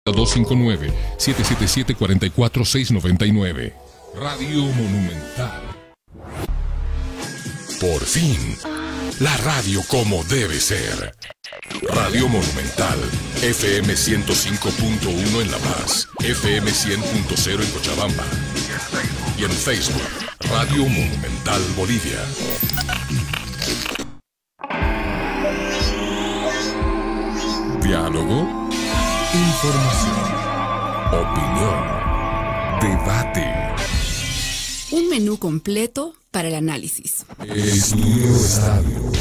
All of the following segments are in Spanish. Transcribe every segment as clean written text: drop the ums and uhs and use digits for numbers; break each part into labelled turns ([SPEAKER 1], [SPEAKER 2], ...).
[SPEAKER 1] 259-777-44699. Radio Monumental. Por fin, la radio como debe ser. Radio Monumental, FM 105.1 en La Paz, FM 100.0 en Cochabamba. Y en Facebook, Radio Monumental Bolivia. Diálogo, información, opinión, debate.
[SPEAKER 2] Un menú completo para el análisis.
[SPEAKER 1] Estudio Estadio.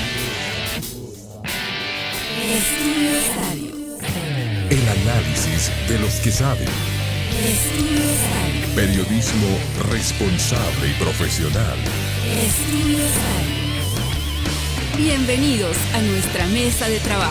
[SPEAKER 2] Estudio Estadio.
[SPEAKER 1] El análisis de los que saben.
[SPEAKER 2] Estudio Estadio.
[SPEAKER 1] Periodismo responsable y profesional.
[SPEAKER 2] Estudio Estadio. Bienvenidos a nuestra mesa de trabajo.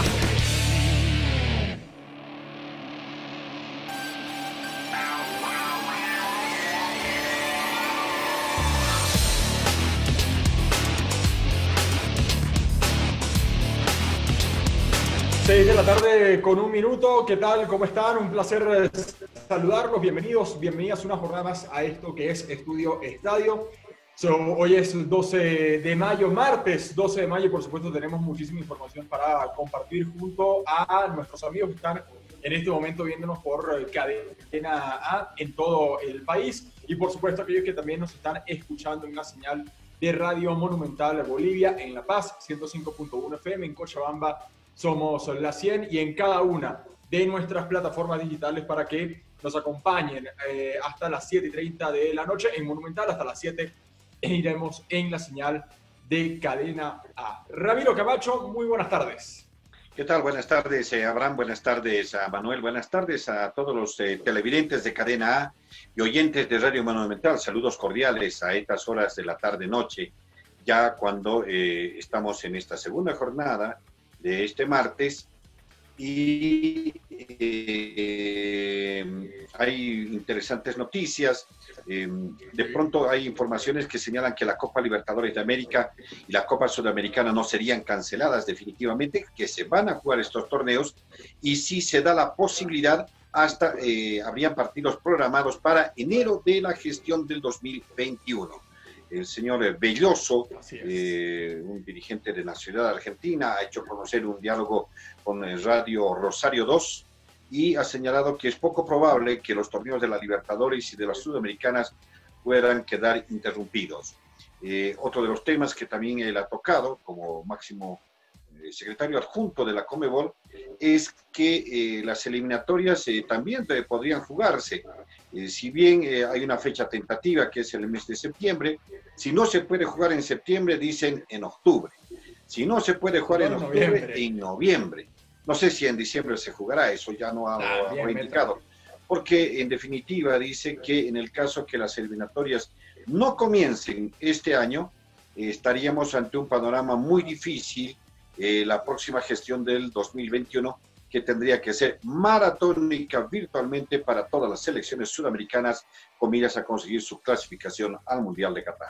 [SPEAKER 3] Seis de la tarde con un minuto. ¿Qué tal? ¿Cómo están? Un placer saludarlos. Bienvenidas una jornada más a esto que es Estudio Estadio. Hoy es 12 de mayo, martes 12 de mayo, y por supuesto tenemos muchísima información para compartir junto a nuestros amigos que están en este momento viéndonos por Cadena A en todo el país, y por supuesto aquellos que también nos están escuchando en la señal de Radio Monumental Bolivia en La Paz, 105.1 FM, en Cochabamba somos la 100, y en cada una de nuestras plataformas digitales para que nos acompañen hasta las 7:30 de la noche en Monumental, hasta las 7 iremos en la señal de Cadena A. Ramiro Camacho, muy buenas tardes.
[SPEAKER 4] ¿Qué tal? Buenas tardes, Abraham. Buenas tardes a Manuel. Buenas tardes a todos los televidentes de Cadena A y oyentes de Radio Monumental. Saludos cordiales a estas horas de la tarde-noche, ya cuando estamos en esta segunda jornada de este martes, y hay interesantes noticias. De pronto hay informaciones que señalan que la Copa Libertadores de América y la Copa Sudamericana no serían canceladas definitivamente, que se van a jugar estos torneos, y si se da la posibilidad, hasta habrían partidos programados para enero de la gestión del 2021. El señor Belloso, un dirigente de la ciudad argentina, ha hecho conocer un diálogo con Radio Rosario 2 y ha señalado que es poco probable que los torneos de la Libertadores y de las Sudamericanas puedan quedar interrumpidos. Otro de los temas que también él ha tocado como máximo secretario adjunto de la Conmebol es que las eliminatorias también podrían jugarse. Si bien hay una fecha tentativa que es el mes de septiembre, si no se puede jugar en septiembre, dicen en octubre. Si no se puede jugar en octubre, en noviembre. No sé si en diciembre se jugará, eso ya no ha indicado. Porque en definitiva dice que en el caso que las eliminatorias no comiencen este año, estaríamos ante un panorama muy difícil la próxima gestión del 2021, que tendría que ser maratónica virtualmente para todas las selecciones sudamericanas con miras a conseguir su clasificación al Mundial de Qatar.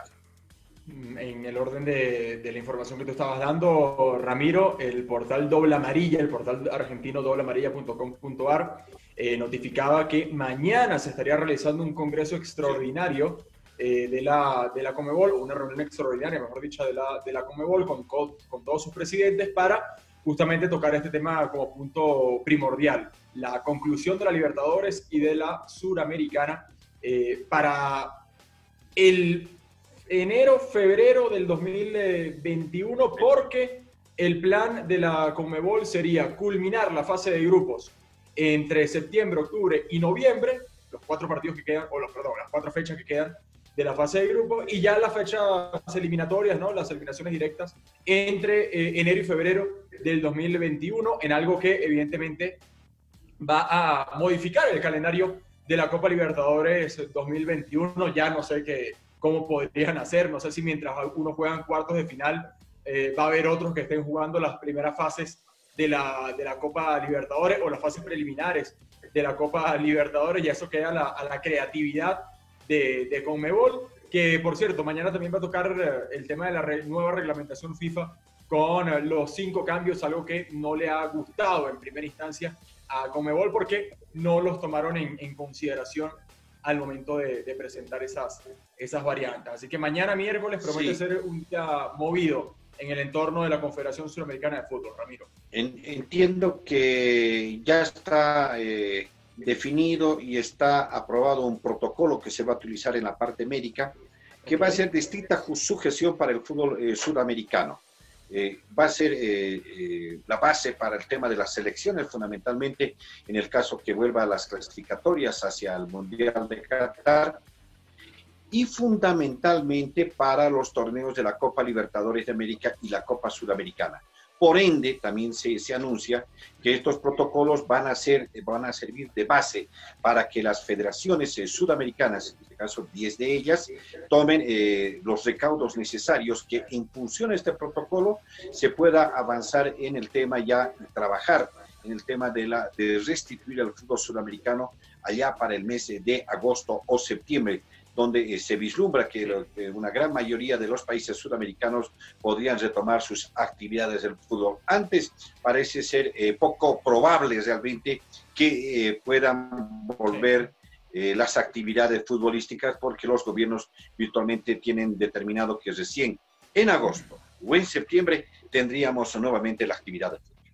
[SPEAKER 3] En el orden de la información que tú estabas dando, Ramiro, el portal Doble Amarilla, el portal argentino dobleamarilla.com.ar, notificaba que mañana se estaría realizando un congreso extraordinario de la Conmebol, una reunión extraordinaria, mejor dicho, de la Conmebol con todos sus presidentes para justamente tocar este tema como punto primordial, la conclusión de la Libertadores y de la Suramericana para el enero-febrero del 2021, porque el plan de la Conmebol sería culminar la fase de grupos entre septiembre, octubre y noviembre, los 4 partidos que quedan, las 4 fechas que quedan de la fase de grupo, y ya las fechas eliminatorias, ¿no? Las eliminaciones directas entre enero y febrero del 2021, en algo que evidentemente va a modificar el calendario de la Copa Libertadores 2021. Ya no sé cómo podrían hacer, no sé si mientras algunos juegan cuartos de final va a haber otros que estén jugando las primeras fases de la Copa Libertadores o las fases preliminares de la Copa Libertadores, y eso queda a la creatividad de Conmebol, que por cierto mañana también va a tocar el tema de la nueva reglamentación FIFA con los 5 cambios, algo que no le ha gustado en primera instancia a Conmebol porque no los tomaron en consideración al momento de presentar esas variantes. Así que mañana miércoles promete ser un día movido en el entorno de la Confederación Suramericana de Fútbol, Ramiro.
[SPEAKER 4] Entiendo que ya está definido y está aprobado un protocolo que se va a utilizar en la parte médica, que va a ser de estricta sujeción para el fútbol sudamericano. Va a ser la base para el tema de las selecciones, fundamentalmente en el caso que vuelva a las clasificatorias hacia el Mundial de Qatar, y fundamentalmente para los torneos de la Copa Libertadores de América y la Copa Sudamericana. Por ende, también se anuncia que estos protocolos van a servir de base para que las federaciones sudamericanas, en este caso 10 de ellas, tomen los recaudos necesarios que en función de este protocolo se pueda avanzar en el tema ya, trabajar en el tema de restituir al fútbol sudamericano allá para el mes de agosto o septiembre, donde se vislumbra que una gran mayoría de los países sudamericanos podrían retomar sus actividades del fútbol. Antes parece ser poco probable realmente que puedan volver las actividades futbolísticas, porque los gobiernos virtualmente tienen determinado que recién en agosto o en septiembre tendríamos nuevamente la actividad de fútbol.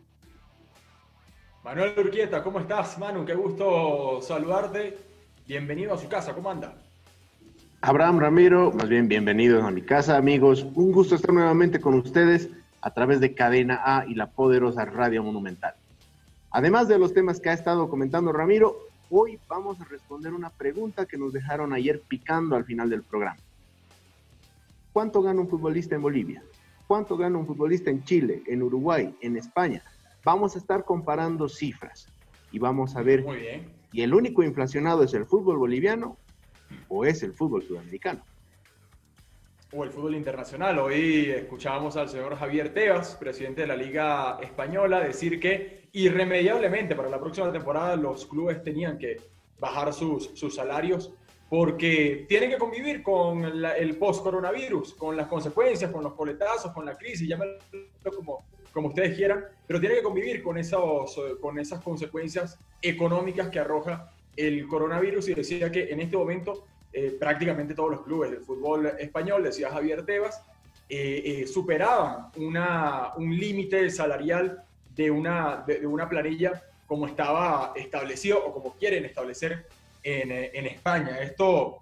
[SPEAKER 3] Manuel Urquieta, ¿cómo estás, Manu? Qué gusto saludarte. Bienvenido a su casa, ¿cómo anda?
[SPEAKER 5] Abraham, Ramiro, más bien bienvenidos a mi casa, amigos. Un gusto estar nuevamente con ustedes a través de Cadena A y la poderosa Radio Monumental. Además de los temas que ha estado comentando Ramiro, hoy vamos a responder una pregunta que nos dejaron ayer picando al final del programa. ¿Cuánto gana un futbolista en Bolivia? ¿Cuánto gana un futbolista en Chile, en Uruguay, en España? Vamos a estar comparando cifras y vamos a ver si el único inflacionado es el fútbol boliviano o es el fútbol sudamericano.
[SPEAKER 3] O el fútbol internacional. Hoy escuchábamos al señor Javier Tebas, presidente de la Liga Española, decir que irremediablemente para la próxima temporada los clubes tenían que bajar sus salarios porque tienen que convivir con el post-coronavirus, con las consecuencias, con los coletazos, con la crisis, llámenlo como ustedes quieran, pero tienen que convivir con esas consecuencias económicas que arroja el coronavirus. Y decía que en este momento prácticamente todos los clubes del fútbol español, decía Javier Tebas, superaban un límite salarial de una planilla como estaba establecido o como quieren establecer en España. Esto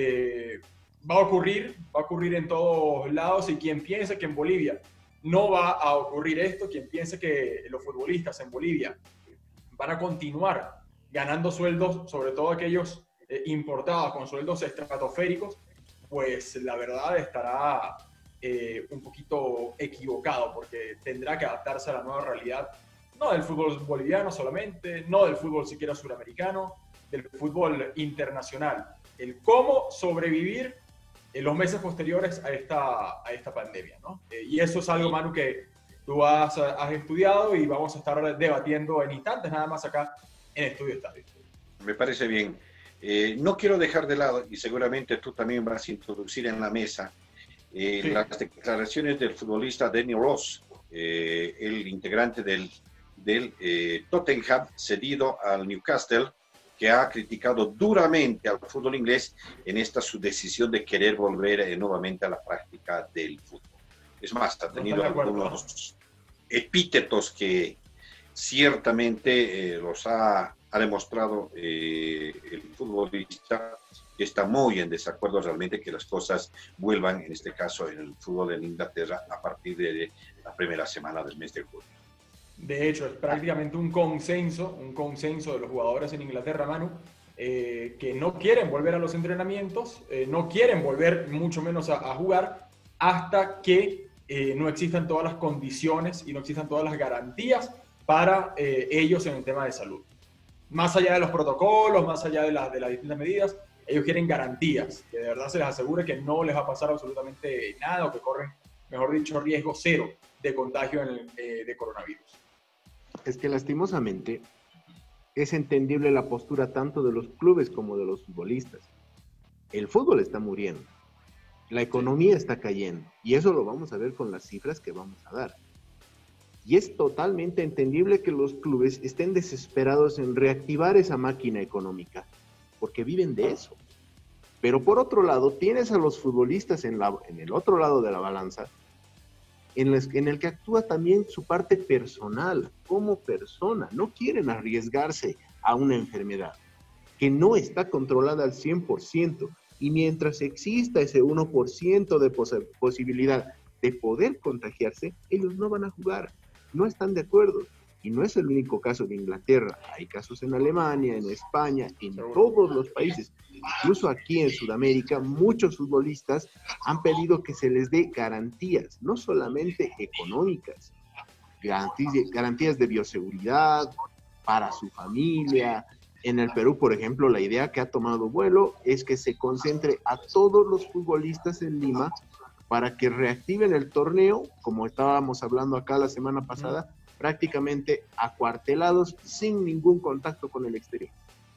[SPEAKER 3] va a ocurrir en todos lados, y quien piense que en Bolivia no va a ocurrir esto, quien piense que los futbolistas en Bolivia van a continuar ganando sueldos, sobre todo aquellos importados con sueldos estratosféricos, pues la verdad estará un poquito equivocado, porque tendrá que adaptarse a la nueva realidad, no del fútbol boliviano solamente, no del fútbol siquiera suramericano, del fútbol internacional. El cómo sobrevivir en los meses posteriores a esta pandemia, ¿no? Y eso es algo, Manu, que tú has estudiado y vamos a estar debatiendo en instantes nada más acá en Estudio Estadio.
[SPEAKER 4] Me parece bien. No quiero dejar de lado, y seguramente tú también vas a introducir en la mesa, las declaraciones del futbolista Danny Rose, el integrante del Tottenham, cedido al Newcastle, que ha criticado duramente al fútbol inglés en esta su decisión de querer volver nuevamente a la práctica del fútbol. Es más, ha tenido algunos epítetos que ciertamente los ha demostrado el futbolista, que está muy en desacuerdo realmente que las cosas vuelvan, en este caso en el fútbol en Inglaterra, a partir de la primera semana del mes de julio.
[SPEAKER 3] De hecho, es prácticamente un consenso de los jugadores en Inglaterra, Manu, que no quieren volver a los entrenamientos, no quieren volver mucho menos a jugar hasta que no existan todas las condiciones y no existan todas las garantías para ellos en el tema de salud. Más allá de los protocolos, más allá de las distintas medidas, ellos quieren garantías, que de verdad se les asegure que no les va a pasar absolutamente nada, o que corren, mejor dicho, riesgo cero de contagio de coronavirus.
[SPEAKER 5] Es que lastimosamente es entendible la postura tanto de los clubes como de los futbolistas. El fútbol está muriendo, la economía está cayendo, y eso lo vamos a ver con las cifras que vamos a dar. Y es totalmente entendible que los clubes estén desesperados en reactivar esa máquina económica, porque viven de eso. Pero por otro lado, tienes a los futbolistas en el otro lado de la balanza, en el que actúa también su parte personal, como persona. No quieren arriesgarse a una enfermedad que no está controlada al 100%. Y mientras exista ese 1% de posibilidad de poder contagiarse, ellos no van a jugar. No están de acuerdo. Y no es el único caso de Inglaterra. Hay casos en Alemania, en España, en todos los países. Incluso aquí en Sudamérica, muchos futbolistas han pedido que se les dé garantías, no solamente económicas, garantías de bioseguridad para su familia. En el Perú, por ejemplo, la idea que ha tomado vuelo es que se concentre a todos los futbolistas en Lima para que reactiven el torneo, como estábamos hablando acá la semana pasada, prácticamente acuartelados, sin ningún contacto con el exterior.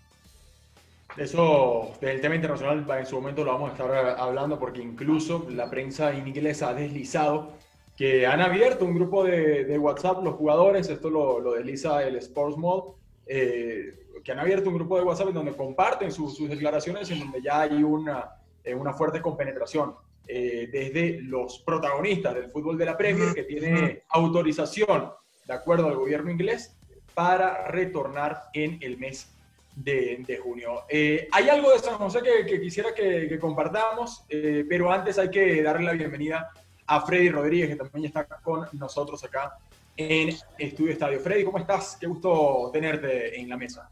[SPEAKER 3] Eso, del tema internacional, en su momento lo vamos a estar hablando, porque incluso la prensa inglesa ha deslizado que han abierto un grupo de WhatsApp los jugadores, esto lo desliza el Sports Mode, que han abierto un grupo de WhatsApp en donde comparten sus declaraciones, en donde ya hay una fuerte compenetración desde los protagonistas del fútbol de la Premier, que tiene autorización de acuerdo al gobierno inglés para retornar en el mes de junio. Hay algo de San José que quisiera que compartamos, pero antes hay que darle la bienvenida a Freddy Rodríguez, que también está con nosotros acá en Estudio Estadio. Freddy, ¿cómo estás? Qué gusto tenerte en la mesa.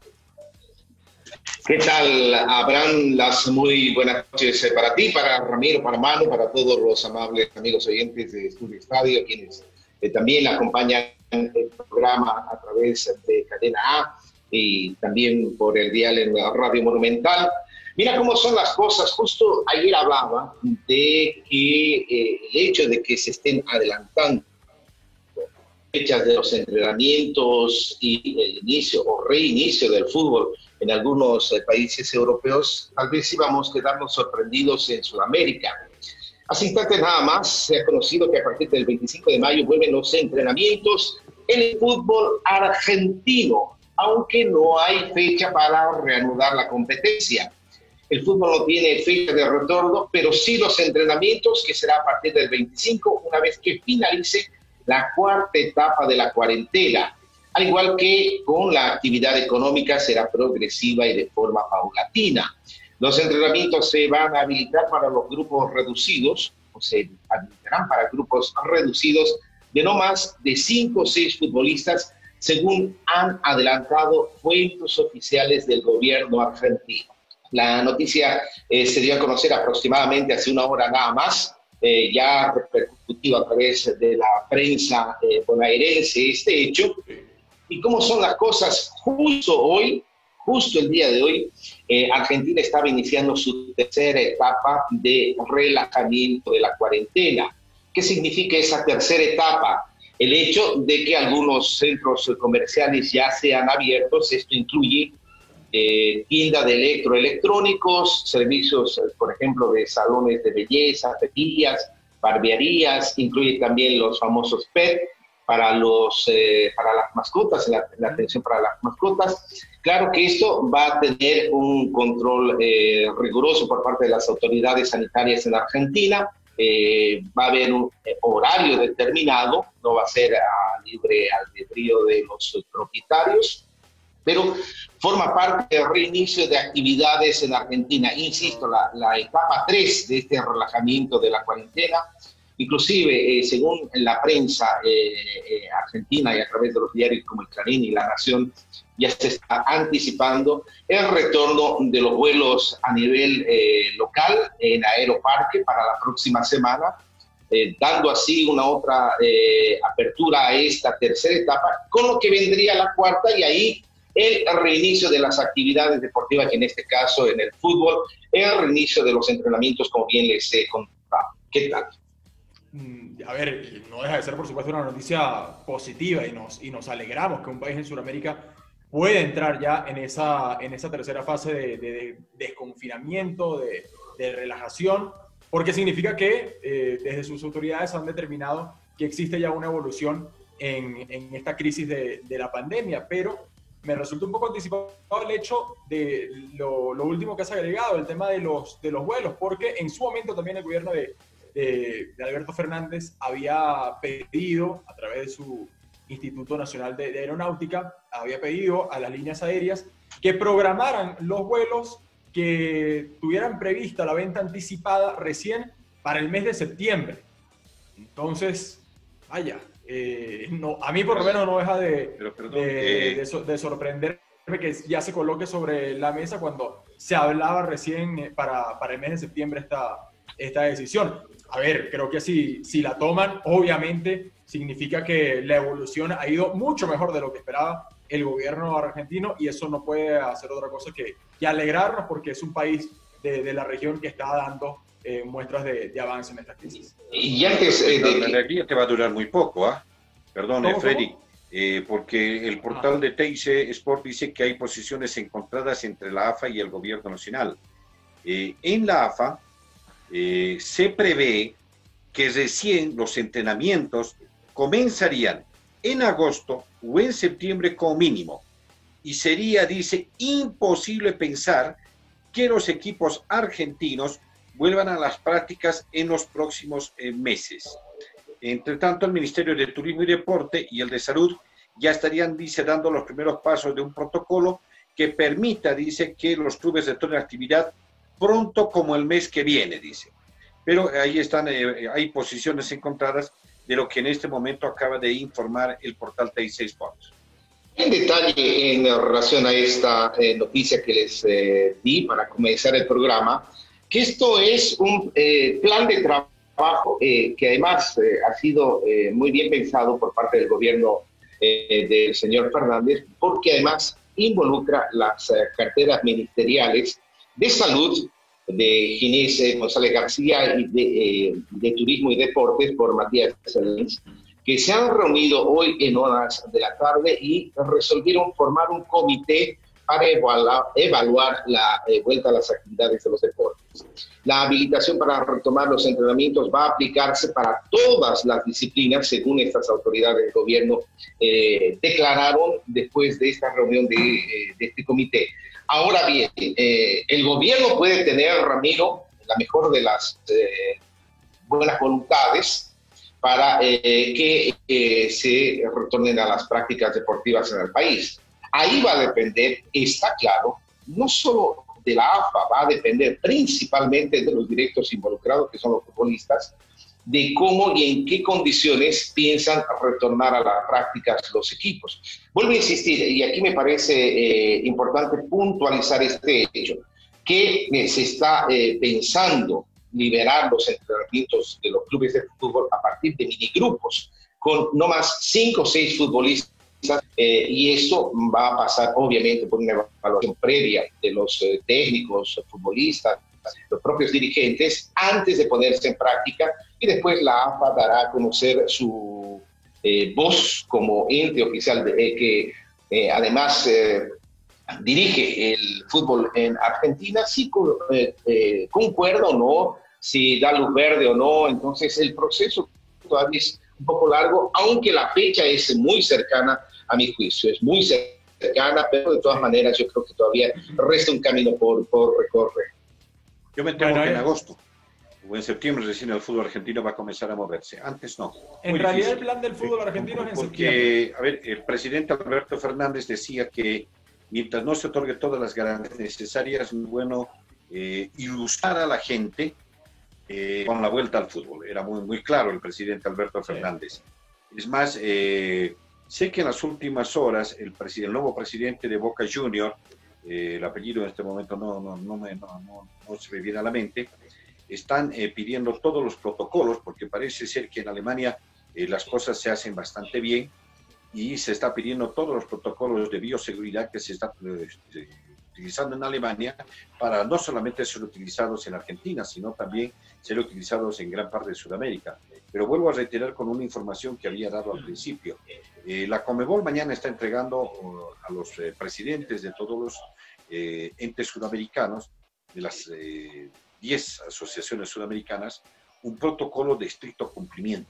[SPEAKER 6] ¿Qué tal, Abraham? Las muy buenas noches para ti, para Ramiro, para Manu, para todos los amables amigos oyentes de Estudio Estadio, quienes también acompañan el programa a través de Cadena A y también por el dial en Radio Monumental. Mira cómo son las cosas. Justo ayer hablaba de que el hecho de que se estén adelantando fechas de los entrenamientos y el inicio o reinicio del fútbol en algunos países europeos, tal vez íbamos a quedarnos sorprendidos en Sudamérica. Hace instantes nada más se ha conocido que a partir del 25 de mayo vuelven los entrenamientos en el fútbol argentino, aunque no hay fecha para reanudar la competencia. El fútbol no tiene fecha de retorno, pero sí los entrenamientos, que será a partir del 25, una vez que finalice la cuarta etapa de la cuarentena. Al igual que con la actividad económica, será progresiva y de forma paulatina. Los entrenamientos se van a habilitar para los grupos reducidos, o se habilitarán para grupos reducidos de no más de 5 o 6 futbolistas, según han adelantado fuentes oficiales del gobierno argentino. La noticia se dio a conocer aproximadamente hace una hora nada más, ya repercutido a través de la prensa bonaerense este hecho. ¿Y cómo son las cosas? Justo el día de hoy, Argentina estaba iniciando su tercera etapa de relajamiento de la cuarentena. ¿Qué significa esa tercera etapa? El hecho de que algunos centros comerciales ya sean abiertos. Esto incluye tiendas de electroelectrónicos, servicios, por ejemplo, de salones de belleza, peluquerías, barberías, incluye también los famosos PET para las mascotas, la atención para las mascotas. Claro que esto va a tener un control riguroso por parte de las autoridades sanitarias en Argentina. Va a haber un horario determinado, no va a ser a libre albedrío de los propietarios, pero forma parte del reinicio de actividades en Argentina. Insisto, la etapa 3 de este relajamiento de la cuarentena, inclusive según la prensa argentina y a través de los diarios como el Clarín y La Nación, ya se está anticipando el retorno de los vuelos a nivel local en Aeroparque para la próxima semana, dando así una otra apertura a esta tercera etapa, con lo que vendría la cuarta y ahí el reinicio de las actividades deportivas, que en este caso en el fútbol, el reinicio de los entrenamientos, como bien les he contado. ¿Qué tal?
[SPEAKER 3] A ver, no deja de ser, por supuesto, una noticia positiva y nos alegramos que un país en Sudamérica pueda entrar ya en esa tercera fase de desconfinamiento, de relajación, porque significa que desde sus autoridades han determinado que existe ya una evolución en esta crisis de la pandemia, pero me resulta un poco anticipado el hecho de lo último que has agregado, el tema de los vuelos, porque en su momento también el gobierno de Alberto Fernández había pedido, a través de su Instituto Nacional de Aeronáutica, había pedido a las líneas aéreas que programaran los vuelos que tuvieran prevista la venta anticipada recién para el mes de septiembre. Entonces, vaya, no, a mí por lo menos no deja de sorprenderme que ya se coloque sobre la mesa cuando se hablaba recién para el mes de septiembre esta decisión. A ver, creo que si la toman, obviamente significa que la evolución ha ido mucho mejor de lo que esperaba el gobierno argentino, y eso no puede hacer otra cosa que alegrarnos, porque es un país de la región que está dando muestras de avance en esta crisis.
[SPEAKER 6] Y antes
[SPEAKER 4] la alegría te va a durar muy poco, ¿ah? Perdón, Freddy, porque el portal de TIC Sport dice que hay posiciones encontradas entre la AFA y el gobierno nacional. En la AFA se prevé que recién los entrenamientos comenzarían en agosto o en septiembre como mínimo, y sería, dice, imposible pensar que los equipos argentinos vuelvan a las prácticas en los próximos meses. Entre tanto, el Ministerio de Turismo y Deporte y el de Salud ya estarían, dice, dando los primeros pasos de un protocolo que permita, dice, que los clubes retornen a actividad pronto como el mes que viene, dice. Pero ahí están, hay posiciones encontradas de lo que en este momento acaba de informar el portal TIC Sports.
[SPEAKER 6] En detalle en relación a esta noticia que les di para comenzar el programa, que esto es un plan de trabajo que además ha sido muy bien pensado por parte del gobierno del señor Fernández, porque además involucra las carteras ministeriales de salud, de Ginés González García, y de Turismo y Deportes por Matías Serrins, que se han reunido hoy en horas de la tarde y resolvieron formar un comité para evaluar la vuelta a las actividades de los deportes. La habilitación para retomar los entrenamientos va a aplicarse para todas las disciplinas, según estas autoridades del gobierno declararon después de esta reunión de este comité. Ahora bien, el gobierno puede tener, Ramiro, la mejor de las buenas voluntades para que se retornen a las prácticas deportivas en el país. Ahí va a depender, está claro, no solo de la AFA, va a depender principalmente de los directos involucrados, que son los futbolistas, de cómo y en qué condiciones piensan retornar a las prácticas los equipos. Vuelvo a insistir, y aquí me parece importante puntualizar este hecho, que se está pensando liberar los entrenamientos de los clubes de fútbol a partir de minigrupos, con no más 5 o 6 futbolistas, y eso va a pasar obviamente por una evaluación previa de los técnicos, futbolistas, los propios dirigentes, antes de ponerse en práctica, y después la AFA dará a conocer su voz como ente oficial que además dirige el fútbol en Argentina, si concuerda o no, si da luz verde o no. Entonces el proceso todavía es un poco largo, aunque la fecha es muy cercana a mi juicio, es muy cercana, pero de todas maneras yo creo que todavía resta un camino por recorrer.
[SPEAKER 4] Yo me temo que en agosto o en septiembre recién el fútbol argentino va a comenzar a moverse. Antes no.
[SPEAKER 3] En realidad el plan del fútbol argentino es en
[SPEAKER 4] Porque,
[SPEAKER 3] septiembre.
[SPEAKER 4] a ver, el presidente Alberto Fernández decía que mientras no se otorgue todas las garantías necesarias, es bueno ilusionar a la gente con la vuelta al fútbol. Era muy claro el presidente Alberto Fernández. Es más, sé que en las últimas horas el nuevo presidente de Boca Juniors, el apellido en este momento no se me viene a la mente, están pidiendo todos los protocolos, porque parece ser que en Alemania las cosas se hacen bastante bien, y se está pidiendo todos los protocolos de bioseguridad que se están utilizando en Alemania para no solamente ser utilizados en Argentina, sino también ser utilizados en gran parte de Sudamérica. Pero vuelvo a reiterar con una información que había dado al principio. La Conmebol mañana está entregando a los presidentes de todos los entes sudamericanos, de las 10 asociaciones sudamericanas, un protocolo de estricto cumplimiento.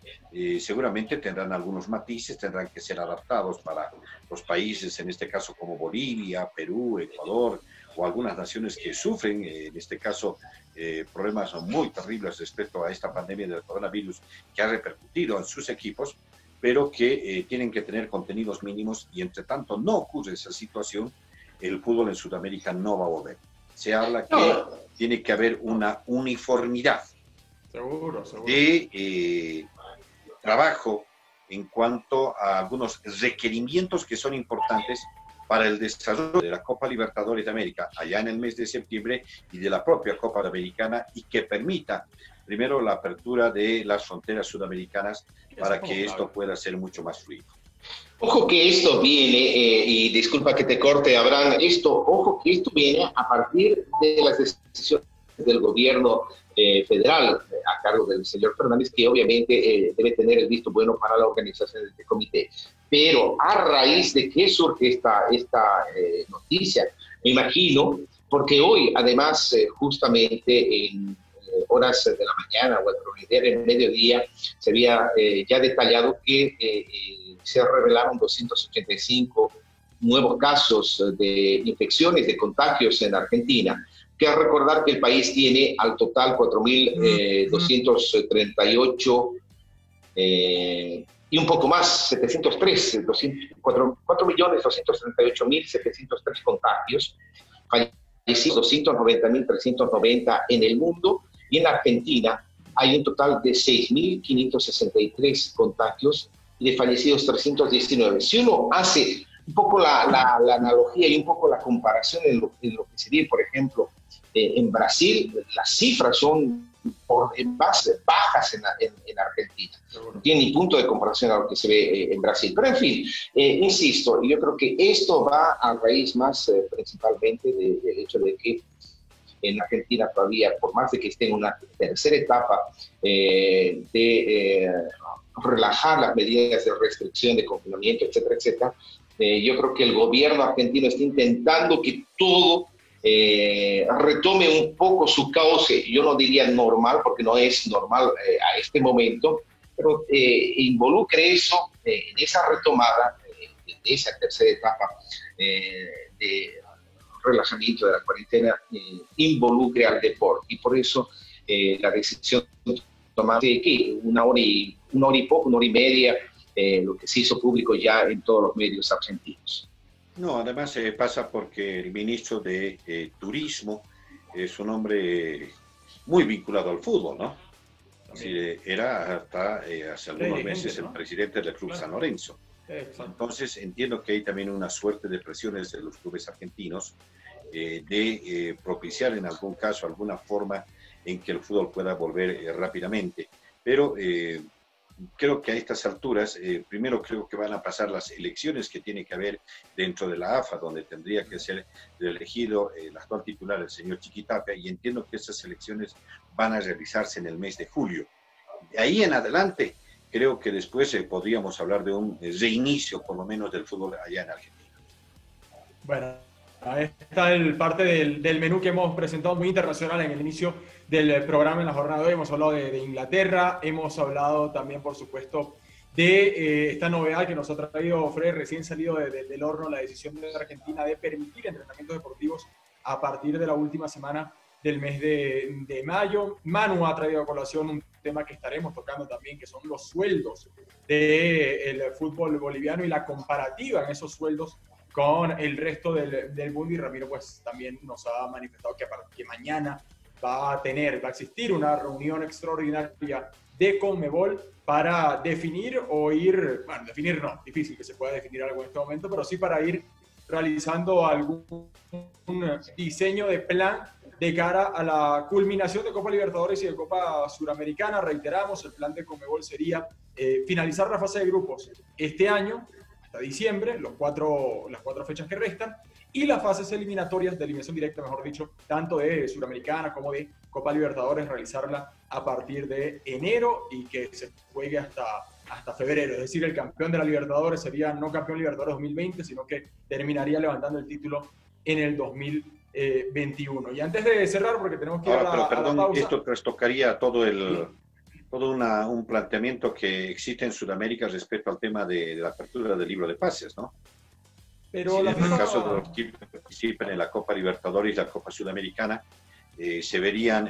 [SPEAKER 4] seguramente tendrán algunos matices, tendrán que ser adaptados para los países, en este caso como Bolivia, Perú, Ecuador, o algunas naciones que sufren, en este caso, problemas muy terribles respecto a esta pandemia del coronavirus que ha repercutido en sus equipos, pero que tienen que tener contenidos mínimos, y entre tanto no ocurre esa situación, el fútbol en Sudamérica no va a volver. Se habla que tiene que haber una uniformidad
[SPEAKER 3] Seguro.
[SPEAKER 4] de trabajo en cuanto a algunos requerimientos que son importantes para el desarrollo de la Copa Libertadores de América allá en el mes de septiembre, y de la propia Copa Americana, y que permita primero la apertura de las fronteras sudamericanas para que esto pueda ser mucho más fluido.
[SPEAKER 6] Ojo que esto viene, y disculpa que te corte, Abraham, ojo que esto viene a partir de las decisiones del gobierno federal a cargo del señor Fernández, que obviamente debe tener el visto bueno para la organización de este comité. Pero a raíz de que surge esta noticia, me imagino, porque hoy además justamente en horas de la mañana o en mediodía se había ya detallado que se revelaron 285 nuevos casos de infecciones, de contagios en Argentina. Que recordar que el país tiene al total 4.238 y un poco más, 703, 4.238.703 contagios, fallecidos 290.390 en el mundo, y en Argentina hay un total de 6.563 contagios y de fallecidos 319. Si uno hace un poco la analogía y un poco la comparación en lo que sería, por ejemplo, en Brasil, las cifras son más bajas en Argentina. No tiene ni punto de comparación a lo que se ve en Brasil. Pero en fin, insisto, yo creo que esto va a raíz más principalmente del hecho de que en Argentina todavía, por más de que esté en una tercera etapa de relajar las medidas de restricción, de confinamiento, etcétera, etcétera, yo creo que el gobierno argentino está intentando que todo retome un poco su cauce. Yo no diría normal, porque no es normal a este momento, pero involucre eso en esa retomada de esa tercera etapa de relajamiento de la cuarentena, involucre al deporte. Y por eso la decisión tomada de que una hora y media, lo que se hizo público ya en todos los medios argentinos.
[SPEAKER 4] No, además pasa porque el ministro de Turismo es un hombre muy vinculado al fútbol, ¿no? Sí, era hasta hace algunos meses el presidente del Club San Lorenzo. Entonces entiendo que hay también una suerte de presiones de los clubes argentinos de propiciar en algún caso alguna forma en que el fútbol pueda volver rápidamente. Pero creo que a estas alturas, primero creo que van a pasar las elecciones que tiene que haber dentro de la AFA, donde tendría que ser elegido el actual titular, el señor Chiquitapia, y entiendo que esas elecciones van a realizarse en el mes de julio. De ahí en adelante, creo que después podríamos hablar de un reinicio, por lo menos, del fútbol allá en Argentina.
[SPEAKER 3] Bueno, ahí está parte del menú que hemos presentado, muy internacional en el inicio del programa en la jornada de hoy. Hemos hablado de Inglaterra, hemos hablado también, por supuesto, de esta novedad que nos ha traído Fred, recién salido del horno, la decisión de Argentina de permitir entrenamientos deportivos a partir de la última semana del mes de mayo. Manu ha traído a colación un tema que estaremos tocando también, que son los sueldos del fútbol boliviano y la comparativa en esos sueldos con el resto del mundo. Y Ramiro pues también nos ha manifestado que mañana va a existir una reunión extraordinaria de Conmebol para definir definir no, difícil que se pueda definir algo en este momento, pero sí para ir realizando algún diseño de plan de cara a la culminación de Copa Libertadores y de Copa Suramericana. Reiteramos, el plan de Conmebol sería finalizar la fase de grupos este año, hasta diciembre, las cuatro fechas que restan, y las fases eliminatorias, de eliminación directa, mejor dicho, tanto de Suramericana como de Copa Libertadores, realizarla a partir de enero y que se juegue hasta febrero. Es decir, el campeón de la Libertadores sería no campeón Libertadores 2020, sino que terminaría levantando el título en el 2021. Y antes de cerrar, porque tenemos que ir a la pausa.
[SPEAKER 4] Esto trastocaría todo el todo un planteamiento que existe en Sudamérica respecto al tema de la apertura del libro de pases, ¿no?
[SPEAKER 3] Pero
[SPEAKER 4] en
[SPEAKER 3] la
[SPEAKER 4] el
[SPEAKER 3] FIFA...
[SPEAKER 4] caso de los equipos que participan en la Copa Libertadores y la Copa Sudamericana, se verían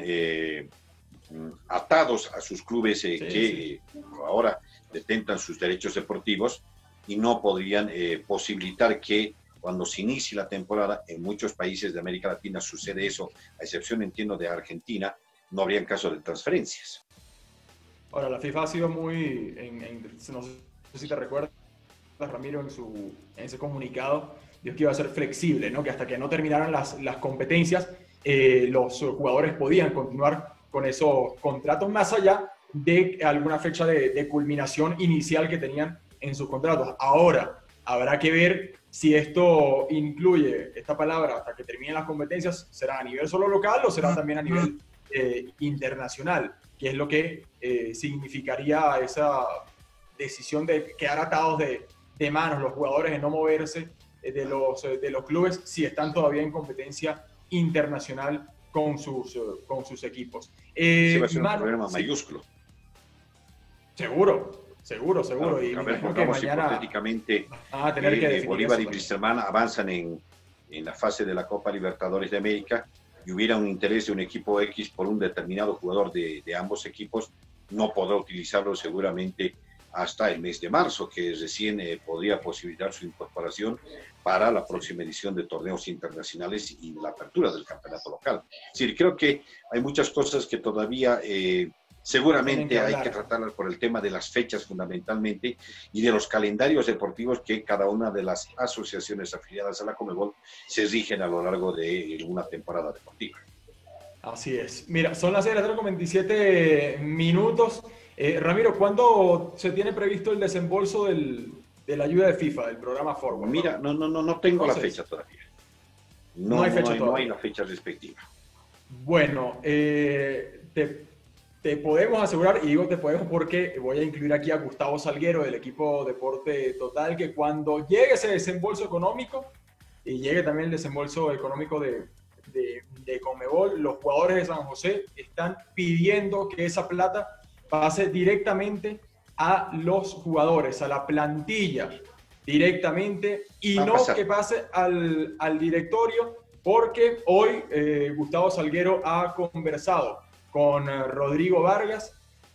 [SPEAKER 4] atados a sus clubes que ahora detentan sus derechos deportivos y no podrían posibilitar que cuando se inicie la temporada, en muchos países de América Latina sucede eso, a excepción, entiendo, de Argentina, no habrían casos de transferencias.
[SPEAKER 3] Ahora, la FIFA ha sido muy, no sé si te recuerdas, Ramiro, en ese comunicado, dijo que iba a ser flexible, ¿no? Que hasta que no terminaran las competencias, los jugadores podían continuar con esos contratos más allá de alguna fecha de culminación inicial que tenían en sus contratos. Ahora, habrá que ver si esto incluye esta palabra hasta que terminen las competencias, será a nivel solo local o será también a nivel internacional, que es lo que significaría esa decisión de quedar atados de manos los jugadores, de no moverse de los clubes si están todavía en competencia internacional con sus equipos.
[SPEAKER 4] Se va a ser un problema mayúsculo.
[SPEAKER 3] Seguro. Claro,
[SPEAKER 4] y a ver, pongamos hipotéticamente que Bolívar y Wilstermann avanzan en la fase de la Copa Libertadores de América y hubiera un interés de un equipo X por un determinado jugador de ambos equipos, no podrá utilizarlo seguramente hasta el mes de marzo, que recién podría posibilitar su incorporación para la próxima edición de torneos internacionales y la apertura del campeonato local. Es decir, creo que hay muchas cosas que todavía seguramente hay que tratarlas por el tema de las fechas fundamentalmente y de los calendarios deportivos que cada una de las asociaciones afiliadas a la Conmebol se rigen a lo largo de una temporada deportiva.
[SPEAKER 3] Así es. Mira, son las 6:27. Ramiro, ¿cuándo se tiene previsto el desembolso de la ayuda de FIFA, del programa Forward?
[SPEAKER 4] Mira, no tengo la fecha todavía. No hay la fecha respectiva.
[SPEAKER 3] Bueno, te podemos asegurar, y digo te podemos porque voy a incluir aquí a Gustavo Salguero del equipo Deporte Total, que cuando llegue ese desembolso económico y llegue también el desembolso económico de Conmebol, los jugadores de San José están pidiendo que esa plata pase directamente a los jugadores, a la plantilla directamente, y no que pase al directorio, porque hoy Gustavo Salguero ha conversado con Rodrigo Vargas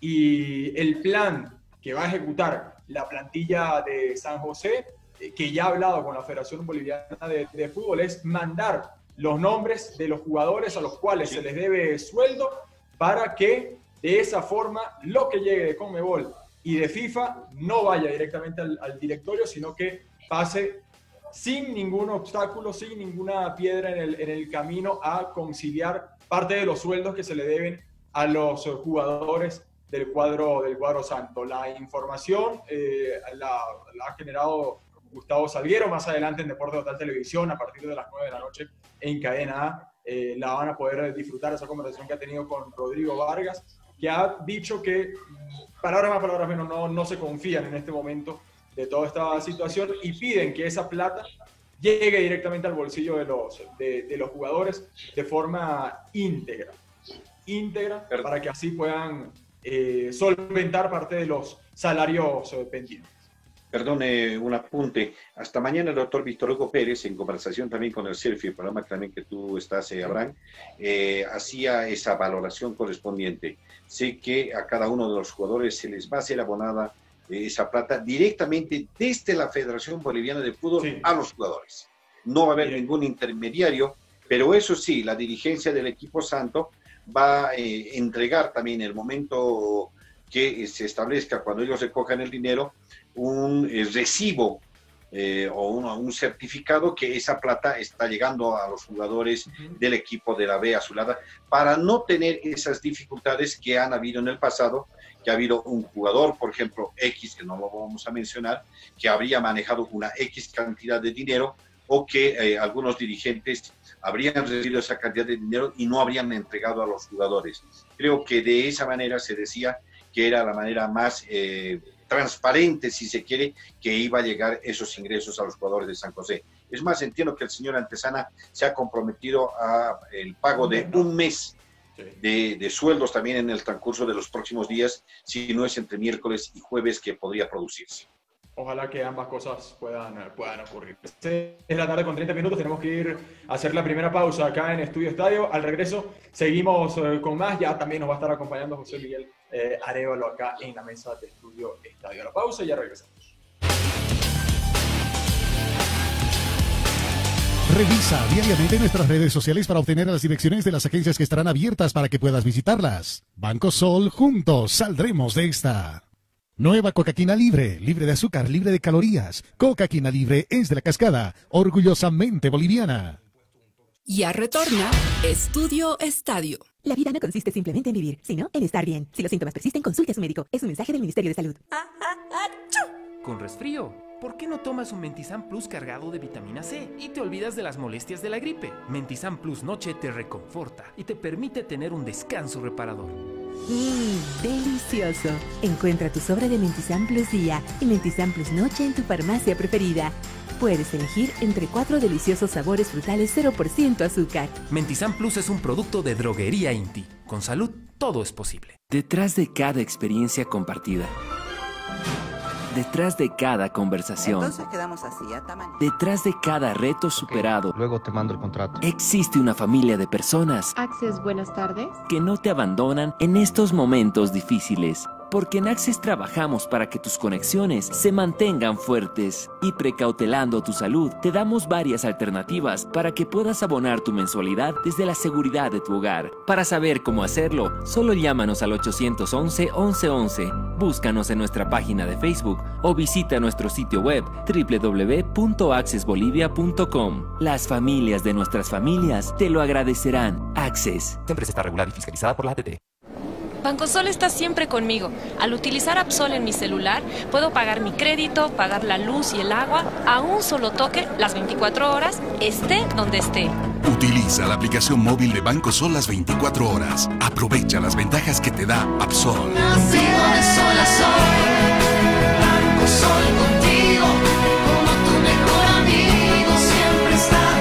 [SPEAKER 3] y el plan que va a ejecutar la plantilla de San José, que ya ha hablado con la Federación Boliviana de Fútbol, es mandar los nombres de los jugadores a los cuales se les debe sueldo para que de esa forma lo que llegue de Conmebol y de FIFA no vaya directamente al directorio, sino que pase sin ningún obstáculo, sin ninguna piedra en el camino a conciliar parte de los sueldos que se le deben a los jugadores del cuadro santo. La información la ha generado Gustavo Salguero. Más adelante en Deporte Total Televisión, a partir de las 9 de la noche en Cadena A, la van a poder disfrutar, esa conversación que ha tenido con Rodrigo Vargas, que ha dicho que, palabras más, palabras menos, no se confían en este momento de toda esta situación y piden que esa plata llegue directamente al bolsillo de los jugadores de forma íntegra, para que así puedan solventar parte de los salarios pendientes.
[SPEAKER 4] Perdón, un apunte. Hasta mañana el doctor Víctor Hugo Pérez, en conversación también con el Selfie, el programa también que tú estás, Abraham, hacía esa valoración correspondiente. Sé que a cada uno de los jugadores se les va a ser abonada esa plata directamente desde la Federación Boliviana de Fútbol a los jugadores. No va a haber ningún intermediario, pero eso sí, la dirigencia del equipo santo va a entregar también el momento que se establezca cuando ellos recojan el dinero, un recibo o un certificado que esa plata está llegando a los jugadores del equipo de la B Azulada, para no tener esas dificultades que han habido en el pasado, que ha habido un jugador, por ejemplo, X, que no lo vamos a mencionar, que habría manejado una X cantidad de dinero, o que algunos dirigentes habrían recibido esa cantidad de dinero y no habrían entregado a los jugadores. Creo que de esa manera se decía que era la manera más transparente, si se quiere, que iba a llegar esos ingresos a los jugadores de San José. Es más, entiendo que el señor Antesana se ha comprometido a el pago de un mes de sueldos también en el transcurso de los próximos días, si no es entre miércoles y jueves que podría producirse.
[SPEAKER 3] Ojalá que ambas cosas puedan ocurrir. Es la tarde con 30 minutos, tenemos que ir a hacer la primera pausa acá en Estudio Estadio. Al regreso seguimos con más, ya también nos va a estar acompañando José Miguel Arévalo acá en la mesa de Estudio Estadio. La pausa y ya regresamos.
[SPEAKER 7] Revisa diariamente nuestras redes sociales para obtener las direcciones de las agencias que estarán abiertas para que puedas visitarlas. Banco Sol, juntos saldremos de esta. Nueva Coca-Quina Libre, libre de azúcar, libre de calorías. Coca-Quina Libre es de La Cascada, orgullosamente boliviana.
[SPEAKER 2] Ya retorna Estudio Estadio.
[SPEAKER 8] La vida no consiste simplemente en vivir, sino en estar bien. Si los síntomas persisten, consulte a su médico. Es un mensaje del Ministerio de Salud.
[SPEAKER 9] Con resfrío, ¿por qué no tomas un Mentizan Plus cargado de vitamina C y te olvidas de las molestias de la gripe? Mentizan Plus Noche te reconforta y te permite tener un descanso reparador.
[SPEAKER 8] Delicioso. Encuentra tu sobre de Mentizan Plus Día y Mentizan Plus Noche en tu farmacia preferida. Puedes elegir entre 4 deliciosos sabores frutales 0% azúcar.
[SPEAKER 9] Mentizan Plus es un producto de Droguería Inti. Con salud, todo es posible.
[SPEAKER 10] Detrás de cada experiencia compartida, detrás de cada conversación,
[SPEAKER 11] entonces quedamos así, a tamaño.
[SPEAKER 10] Detrás de cada reto superado,
[SPEAKER 12] luego te mando el contrato.
[SPEAKER 10] Existe una familia de personas.
[SPEAKER 13] Access, buenas tardes.
[SPEAKER 10] Que no te abandonan en estos momentos difíciles. Porque en Access trabajamos para que tus conexiones se mantengan fuertes. Y precautelando tu salud, te damos varias alternativas para que puedas abonar tu mensualidad desde la seguridad de tu hogar. Para saber cómo hacerlo, solo llámanos al 811-1111, búscanos en nuestra página de Facebook o visita nuestro sitio web www.accessbolivia.com. Las familias de nuestras familias te lo agradecerán. Access.
[SPEAKER 14] Esta empresa está regulada y fiscalizada por la ATT.
[SPEAKER 15] Bancosol está siempre conmigo. Al utilizar AppSol en mi celular, puedo pagar mi crédito, pagar la luz y el agua a un solo toque, las 24 horas, esté donde esté.
[SPEAKER 1] Utiliza la aplicación móvil de Bancosol las 24 horas. Aprovecha las ventajas que te da AppSol.
[SPEAKER 16] Nacido de sol a sol, Bancosol contigo, como tu mejor amigo, siempre está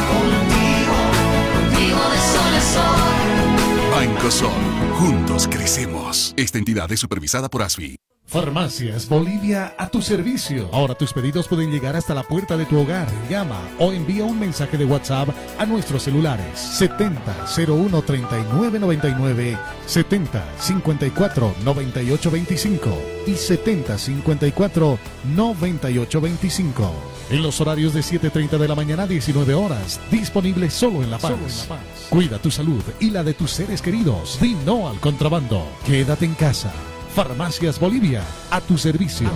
[SPEAKER 16] contigo de sol a sol.
[SPEAKER 1] Bancosol. Juntos crecemos. Esta entidad es supervisada por ASFI.
[SPEAKER 7] Farmacias Bolivia a tu servicio. Ahora tus pedidos pueden llegar hasta la puerta de tu hogar. Llama o envía un mensaje de WhatsApp a nuestros celulares 70 01 39 99, 70 54 98 25 y 70 54 98 25. En los horarios de 7:30 de la mañana a 19 horas. Disponible solo en La Paz. Cuida tu salud y la de tus seres queridos. Di no al contrabando. Quédate en casa. Farmacias Bolivia, a tu servicio.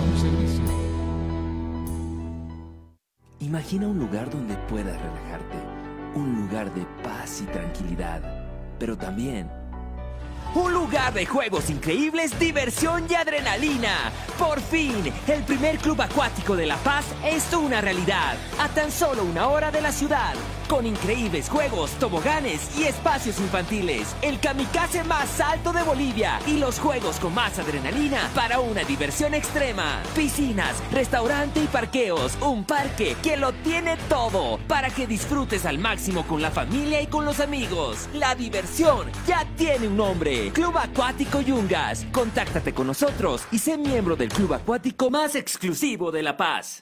[SPEAKER 10] Imagina un lugar donde puedas relajarte, un lugar de paz y tranquilidad, pero también un lugar de juegos increíbles, diversión y adrenalina. Por fin, el primer club acuático de La Paz es una realidad, a tan solo 1 hora de la ciudad. Con increíbles juegos, toboganes y espacios infantiles. El kamikaze más alto de Bolivia y los juegos con más adrenalina para una diversión extrema. Piscinas, restaurante y parqueos. Un parque que lo tiene todo para que disfrutes al máximo con la familia y con los amigos. La diversión ya tiene un nombre. Club Acuático Yungas. Contáctate con nosotros y sé miembro del club acuático más exclusivo de La Paz.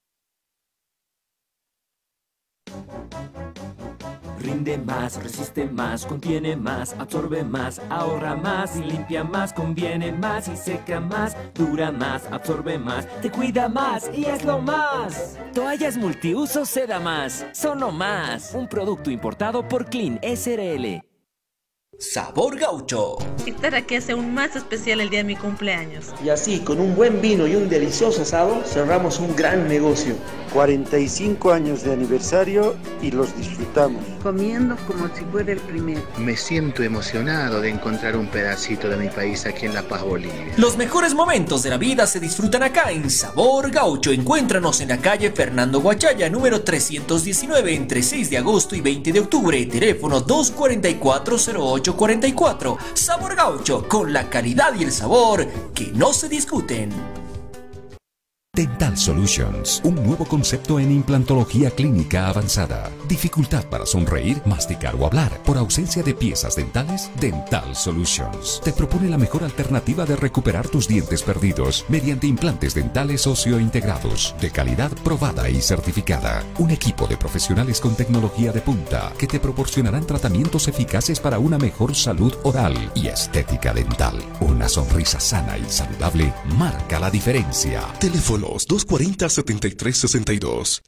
[SPEAKER 10] Rinde más, resiste más, contiene más, absorbe más, ahorra más y limpia más, conviene más y seca más, dura más, absorbe más, te cuida más y es lo más. Toallas multiuso Seda Más, son lo más. Un producto importado por Clean SRL.
[SPEAKER 17] Sabor Gaucho.
[SPEAKER 18] Estar aquí hace aún más especial el día de mi cumpleaños.
[SPEAKER 19] Y así, con un buen vino y un delicioso asado, cerramos un gran negocio.
[SPEAKER 20] 45 años de aniversario y los disfrutamos.
[SPEAKER 21] Comiendo como si fuera el primero.
[SPEAKER 22] Me siento emocionado de encontrar un pedacito de mi país aquí en La Paz, Bolivia.
[SPEAKER 17] Los mejores momentos de la vida se disfrutan acá en Sabor Gaucho. Encuéntranos en la calle Fernando Guachaya, número 319, entre 6 de agosto y 20 de octubre. Teléfono 244-0844. Sabor Gaucho, con la calidad y el sabor que no se discuten.
[SPEAKER 11] Dental Solutions, un nuevo concepto en implantología clínica avanzada. Dificultad para sonreír, masticar o hablar por ausencia de piezas dentales. Dental Solutions te propone la mejor alternativa de recuperar tus dientes perdidos mediante implantes dentales óseo-integrados de calidad probada y certificada. Un equipo de profesionales con tecnología de punta que te proporcionarán tratamientos eficaces para una mejor salud oral y estética dental. Una sonrisa sana y saludable marca la diferencia.
[SPEAKER 1] Teléfonos 240-7362,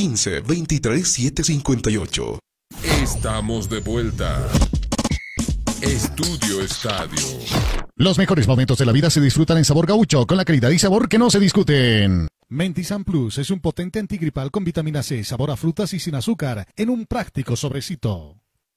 [SPEAKER 1] 715-23758. Estamos de vuelta. Estudio Estadio.
[SPEAKER 7] Los mejores momentos de la vida se disfrutan en Sabor Gaucho, con la calidad y sabor que no se discuten. Mentizan Plus es un potente antigripal con vitamina C, sabor a frutas y sin azúcar, en un práctico sobrecito.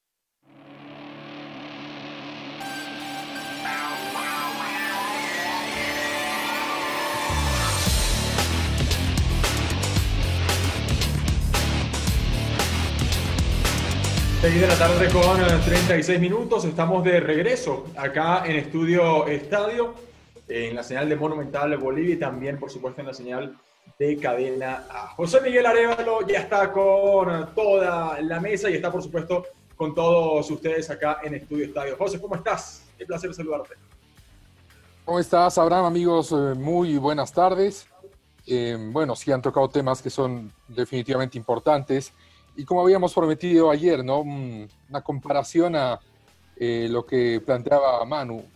[SPEAKER 3] De la tarde con 36 minutos, estamos de regreso acá en Estudio Estadio, en la señal de Monumental Bolivia y también, por supuesto, en la señal de Cadena A. José Miguel Arévalo ya está con toda la mesa y está, por supuesto, con todos ustedes acá en Estudio Estadio. José, ¿cómo estás? Qué placer saludarte.
[SPEAKER 12] ¿Cómo estás, Abraham? Amigos, muy buenas tardes. Bueno, sí han tocado temas que son definitivamente importantes. Y como habíamos prometido ayer, ¿no? Una comparación a lo que planteaba Manu,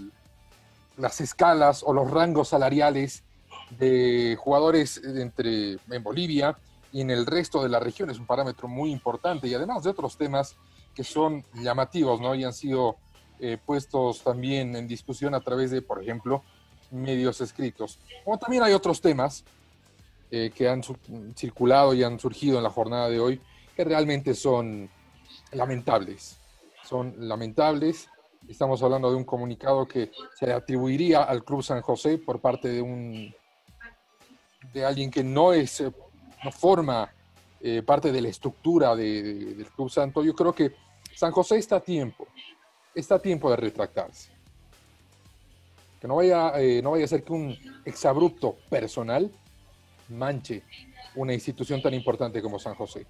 [SPEAKER 12] las escalas o los rangos salariales de jugadores en Bolivia y en el resto de la región es un parámetro muy importante, y además de otros temas que son llamativos, ¿no? Y han sido puestos también en discusión a través de, por ejemplo, medios escritos. Como también hay otros temas que han circulado y han surgido en la jornada de hoy, que realmente son lamentables. Son lamentables. Estamos hablando de un comunicado que se atribuiría al Club San José por parte de alguien que no forma parte de la estructura del Club Santo. Yo creo que San José está a tiempo de retractarse. Que no vaya a ser que un exabrupto personal manche una institución tan importante como San José.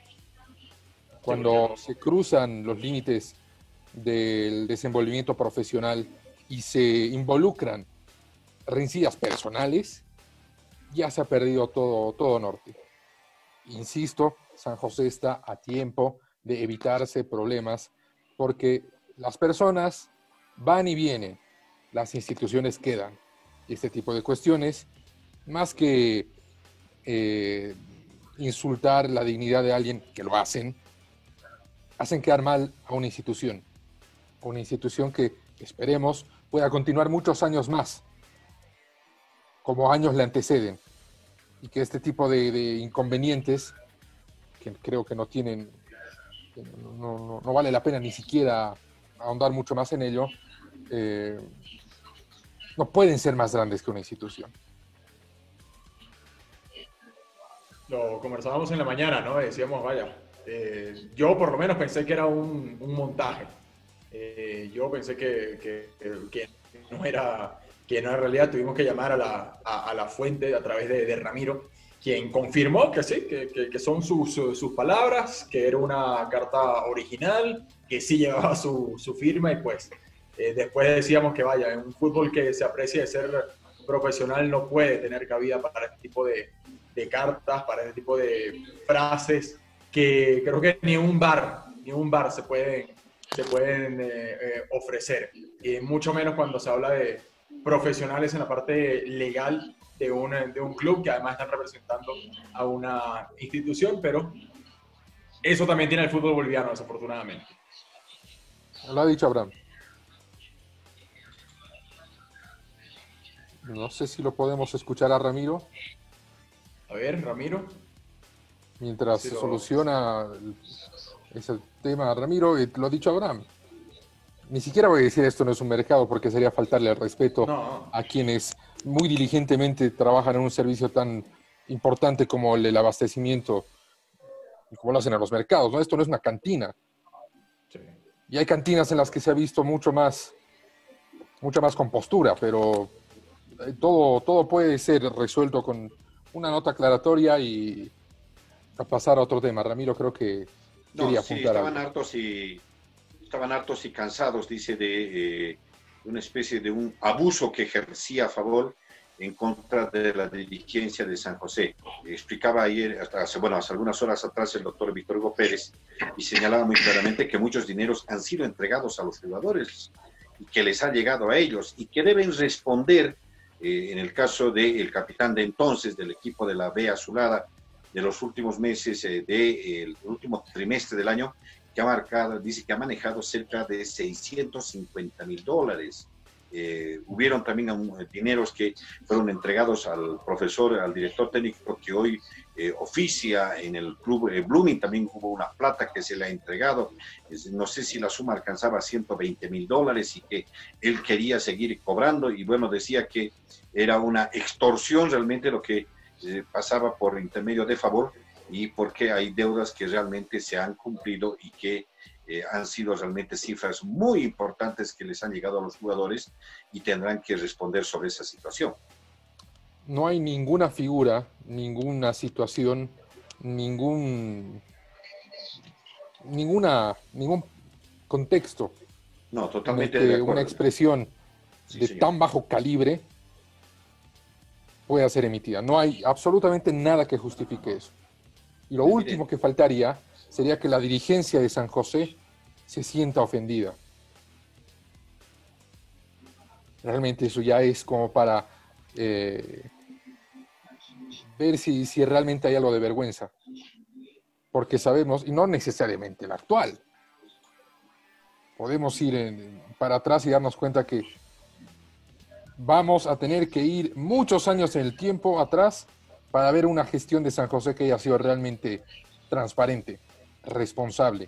[SPEAKER 12] Cuando se cruzan los límites del desenvolvimiento profesional y se involucran rencillas personales, ya se ha perdido todo norte. Insisto, San José está a tiempo de evitarse problemas porque las personas van y vienen, las instituciones quedan. Y este tipo de cuestiones, más que insultar la dignidad de alguien, que lo hacen quedar mal a una institución que esperemos pueda continuar muchos años más, como años le anteceden, y que este tipo de inconvenientes, que creo que no vale la pena ni siquiera ahondar mucho más en ello, no pueden ser más grandes que una institución.
[SPEAKER 3] Lo conversábamos en la mañana, ¿no? Decíamos, vaya, yo por lo menos pensé que era un montaje. Yo pensé que no era realidad. Tuvimos que llamar a la fuente a través de Ramiro, quien confirmó que sí, que son sus palabras, que era una carta original, que sí llevaba su firma, y pues después decíamos que vaya, en un fútbol que se aprecia de ser profesional no puede tener cabida para este tipo de cartas, para este tipo de frases que creo que ni un bar se pueden ofrecer, y mucho menos cuando se habla de profesionales en la parte legal de un club que además están representando a una institución, pero eso también tiene el fútbol boliviano, desafortunadamente.
[SPEAKER 12] Lo ha dicho Abraham. No sé si lo podemos escuchar a Ramiro.
[SPEAKER 3] A ver, Ramiro.
[SPEAKER 12] Mientras se soluciona ese tema, Ramiro, lo ha dicho Abraham. Ni siquiera voy a decir esto no es un mercado, porque sería faltarle el respeto a quienes muy diligentemente trabajan en un servicio tan importante como el abastecimiento, y como lo hacen en los mercados, ¿no? Esto no es una cantina. Sí. Y hay cantinas en las que se ha visto mucha más compostura, pero todo puede ser resuelto con una nota aclaratoria y a pasar a otro tema. Ramiro, creo que quería apuntar
[SPEAKER 4] estaban hartos y cansados, dice, de una especie de un abuso que ejercía a favor en contra de la dirigencia de San José. Explicaba ayer, hace algunas horas atrás, el doctor Víctor Hugo Pérez, y señalaba muy claramente que muchos dineros han sido entregados a los jugadores y que les ha llegado a ellos y que deben responder, en el caso del capitán de entonces del equipo de la B Azulada, de los últimos meses del último trimestre del año, que dice que ha manejado cerca de $650,000. Hubieron también dineros que fueron entregados al profesor, al director técnico que hoy oficia en el club Blooming. También hubo una plata que se le ha entregado. No sé si la suma alcanzaba $120,000 y que él quería seguir cobrando. Y bueno, decía que era una extorsión realmente lo que pasaba por intermedio de favor, y porque hay deudas que realmente se han cumplido y que han sido realmente cifras muy importantes que les han llegado a los jugadores y tendrán que responder sobre esa situación.
[SPEAKER 12] No hay ninguna figura, ninguna situación, ningún contexto.
[SPEAKER 4] No, totalmente
[SPEAKER 12] en el
[SPEAKER 4] de
[SPEAKER 12] que
[SPEAKER 4] acuerdo.
[SPEAKER 12] Una expresión de tan bajo calibre pueda ser emitida. No hay absolutamente nada que justifique eso. Y lo último que faltaría sería que la dirigencia de San José se sienta ofendida. Realmente eso ya es como para ver si realmente hay algo de vergüenza. Porque sabemos, y no necesariamente el actual, podemos ir para atrás y darnos cuenta que vamos a tener que ir muchos años en el tiempo atrás para ver una gestión de San José que haya sido realmente transparente, responsable.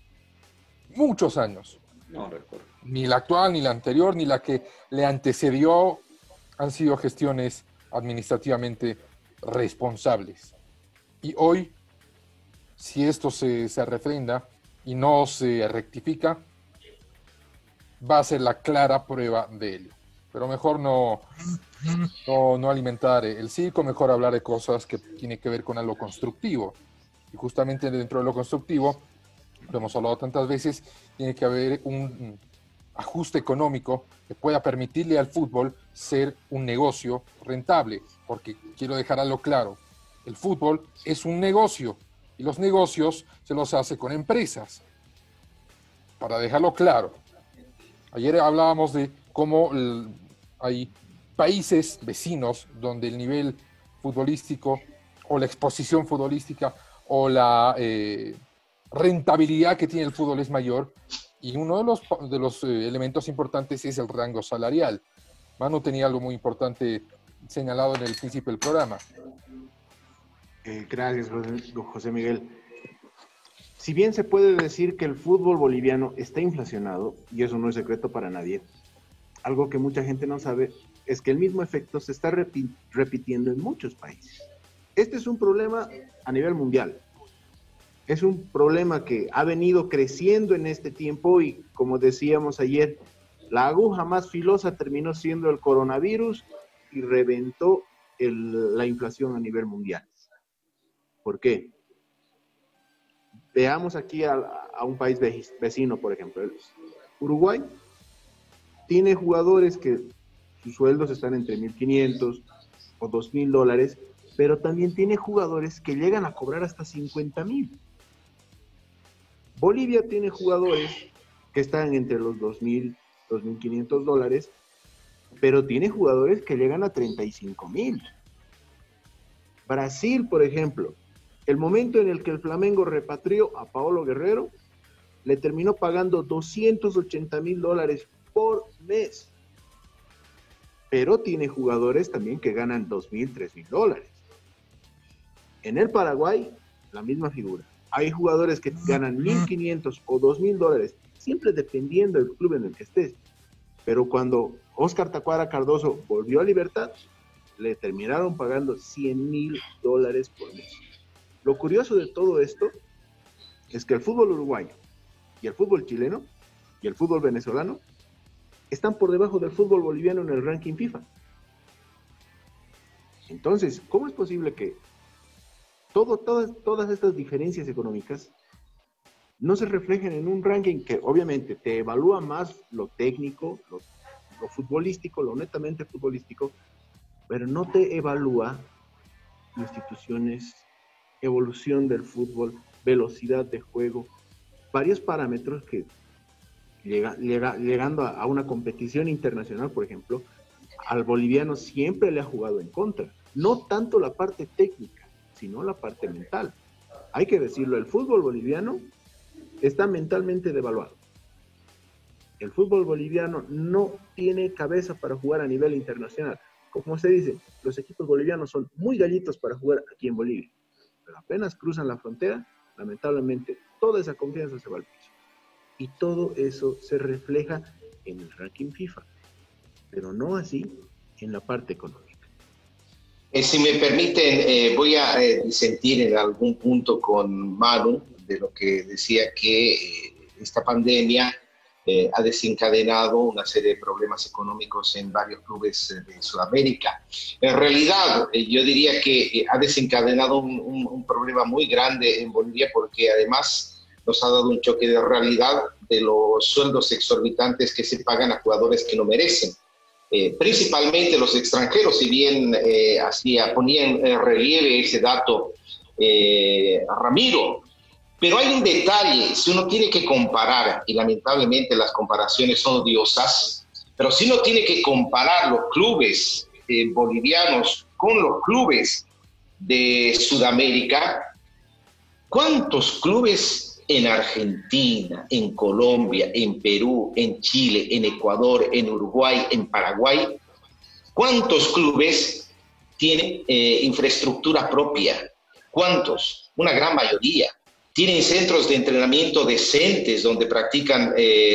[SPEAKER 12] Muchos años.
[SPEAKER 4] No recuerdo.
[SPEAKER 12] Ni la actual, ni la anterior, ni la que le antecedió han sido gestiones administrativamente responsables. Y hoy, si esto se refrenda y no se rectifica, va a ser la clara prueba de ello. Pero mejor no alimentar el circo, mejor hablar de cosas que tienen que ver con algo constructivo. Y justamente dentro de lo constructivo, lo hemos hablado tantas veces, tiene que haber un ajuste económico que pueda permitirle al fútbol ser un negocio rentable. Porque quiero dejar algo claro, el fútbol es un negocio y los negocios se los hace con empresas. Para dejarlo claro, ayer hablábamos de cómo hay países vecinos donde el nivel futbolístico o la exposición futbolística o la rentabilidad que tiene el fútbol es mayor, y uno de los elementos importantes es el rango salarial. Manu tenía algo muy importante señalado en el principio del programa.
[SPEAKER 5] Gracias, José Miguel. Si bien se puede decir que el fútbol boliviano está inflacionado, y eso no es secreto para nadie, algo que mucha gente no sabe es que el mismo efecto se está repitiendo en muchos países. Este es un problema a nivel mundial. Es un problema que ha venido creciendo en este tiempo y, como decíamos ayer, la aguja más filosa terminó siendo el coronavirus y reventó la inflación a nivel mundial. ¿Por qué? Veamos aquí a un país vecino, por ejemplo. Uruguay tiene jugadores que sus sueldos están entre $1,500 o $2,000, pero también tiene jugadores que llegan a cobrar hasta $50,000. Bolivia tiene jugadores que están entre los $2,000, $2,500, pero tiene jugadores que llegan a $35,000. Brasil, por ejemplo, el momento en el que el Flamengo repatrió a Paolo Guerrero, le terminó pagando $280,000 por mes. Pero tiene jugadores también que ganan $2,000, $3,000. En el Paraguay, la misma figura. Hay jugadores que ganan $1,500 o $2,000, siempre dependiendo del club en el que estés. Pero cuando Oscar Tacuara Cardoso volvió a Libertad, le terminaron pagando $100,000 por mes. Lo curioso de todo esto es que el fútbol uruguayo y el fútbol chileno y el fútbol venezolano están por debajo del fútbol boliviano en el ranking FIFA. Entonces, ¿cómo es posible que todas estas diferencias económicas no se reflejen en un ranking que obviamente te evalúa más lo técnico, lo futbolístico, lo netamente futbolístico, pero no te evalúa instituciones, evolución del fútbol, velocidad de juego, varios parámetros que llegando a una competición internacional, por ejemplo, al boliviano siempre le ha jugado en contra. No tanto la parte técnica, sino la parte mental. Hay que decirlo, el fútbol boliviano está mentalmente devaluado. El fútbol boliviano no tiene cabeza para jugar a nivel internacional. Como se dice, los equipos bolivianos son muy gallitos para jugar aquí en Bolivia. Pero apenas cruzan la frontera, lamentablemente, toda esa confianza se va al piso. Y todo eso se refleja en el ranking FIFA. Pero no así en la parte económica.
[SPEAKER 6] Si me permiten, voy a disentir en algún punto con Manu de lo que decía que esta pandemia ha desencadenado una serie de problemas económicos en varios clubes de Sudamérica. En realidad, yo diría que ha desencadenado un problema muy grande en Bolivia porque además nos ha dado un choque de realidad de los sueldos exorbitantes que se pagan a jugadores que no merecen. Principalmente los extranjeros, si bien ponía en relieve ese dato Ramiro. Pero hay un detalle, si uno tiene que comparar, y lamentablemente las comparaciones son odiosas, pero si uno tiene que comparar los clubes bolivianos con los clubes de Sudamérica, ¿cuántos clubes en Argentina, en Colombia, en Perú, en Chile, en Ecuador, en Uruguay, en Paraguay, cuántos clubes tienen infraestructura propia? ¿Cuántos? Una gran mayoría. Tienen centros de entrenamiento decentes donde practican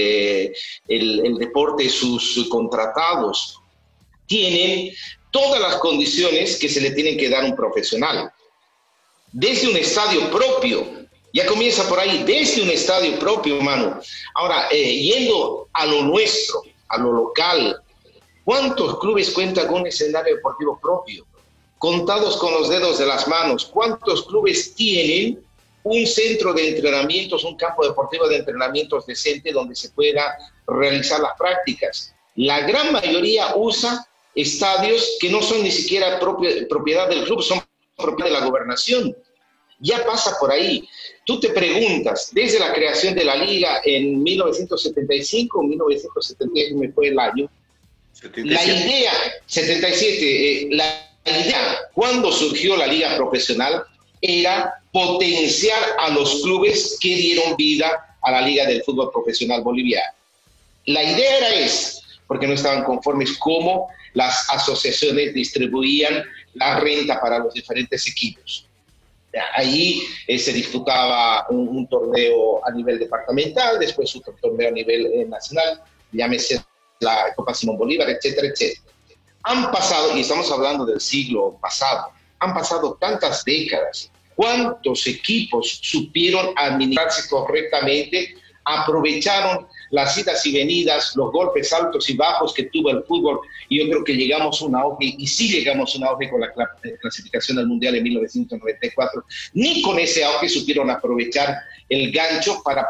[SPEAKER 6] el deporte sus contratados. Tienen todas las condiciones que se le tienen que dar a un profesional. Desde un estadio propio, ya comienza por ahí, desde un estadio propio, Manu. Ahora, yendo a lo nuestro, a lo local, ¿cuántos clubes cuentan con un escenario deportivo propio? Contados con los dedos de las manos. ¿Cuántos clubes tienen un centro de entrenamientos, un campo deportivo de entrenamientos decente donde se pueda realizar las prácticas? La gran mayoría usa estadios que no son ni siquiera propiedad del club, son propiedad de la gobernación. Ya pasa por ahí. Tú te preguntas, desde la creación de la liga en 1975, 1978 me fue el año, 77. La idea, 77, la idea, cuando surgió la liga profesional, era potenciar a los clubes que dieron vida a la Liga del Fútbol Profesional Boliviano. La idea era esa, porque no estaban conformes cómo las asociaciones distribuían la renta para los diferentes equipos. Ahí se disputaba un torneo a nivel departamental, después otro torneo a nivel nacional, llámese la Copa Simón Bolívar, etcétera, etcétera. Han pasado, y estamos hablando del siglo pasado, han pasado tantas décadas. ¿Cuántos equipos supieron administrarse correctamente, aprovecharon las idas y venidas, los golpes altos y bajos que tuvo el fútbol? Y yo creo que llegamos a un auge, y sí llegamos a un auge con la clasificación al Mundial en 1994. Ni con ese auge supieron aprovechar el gancho para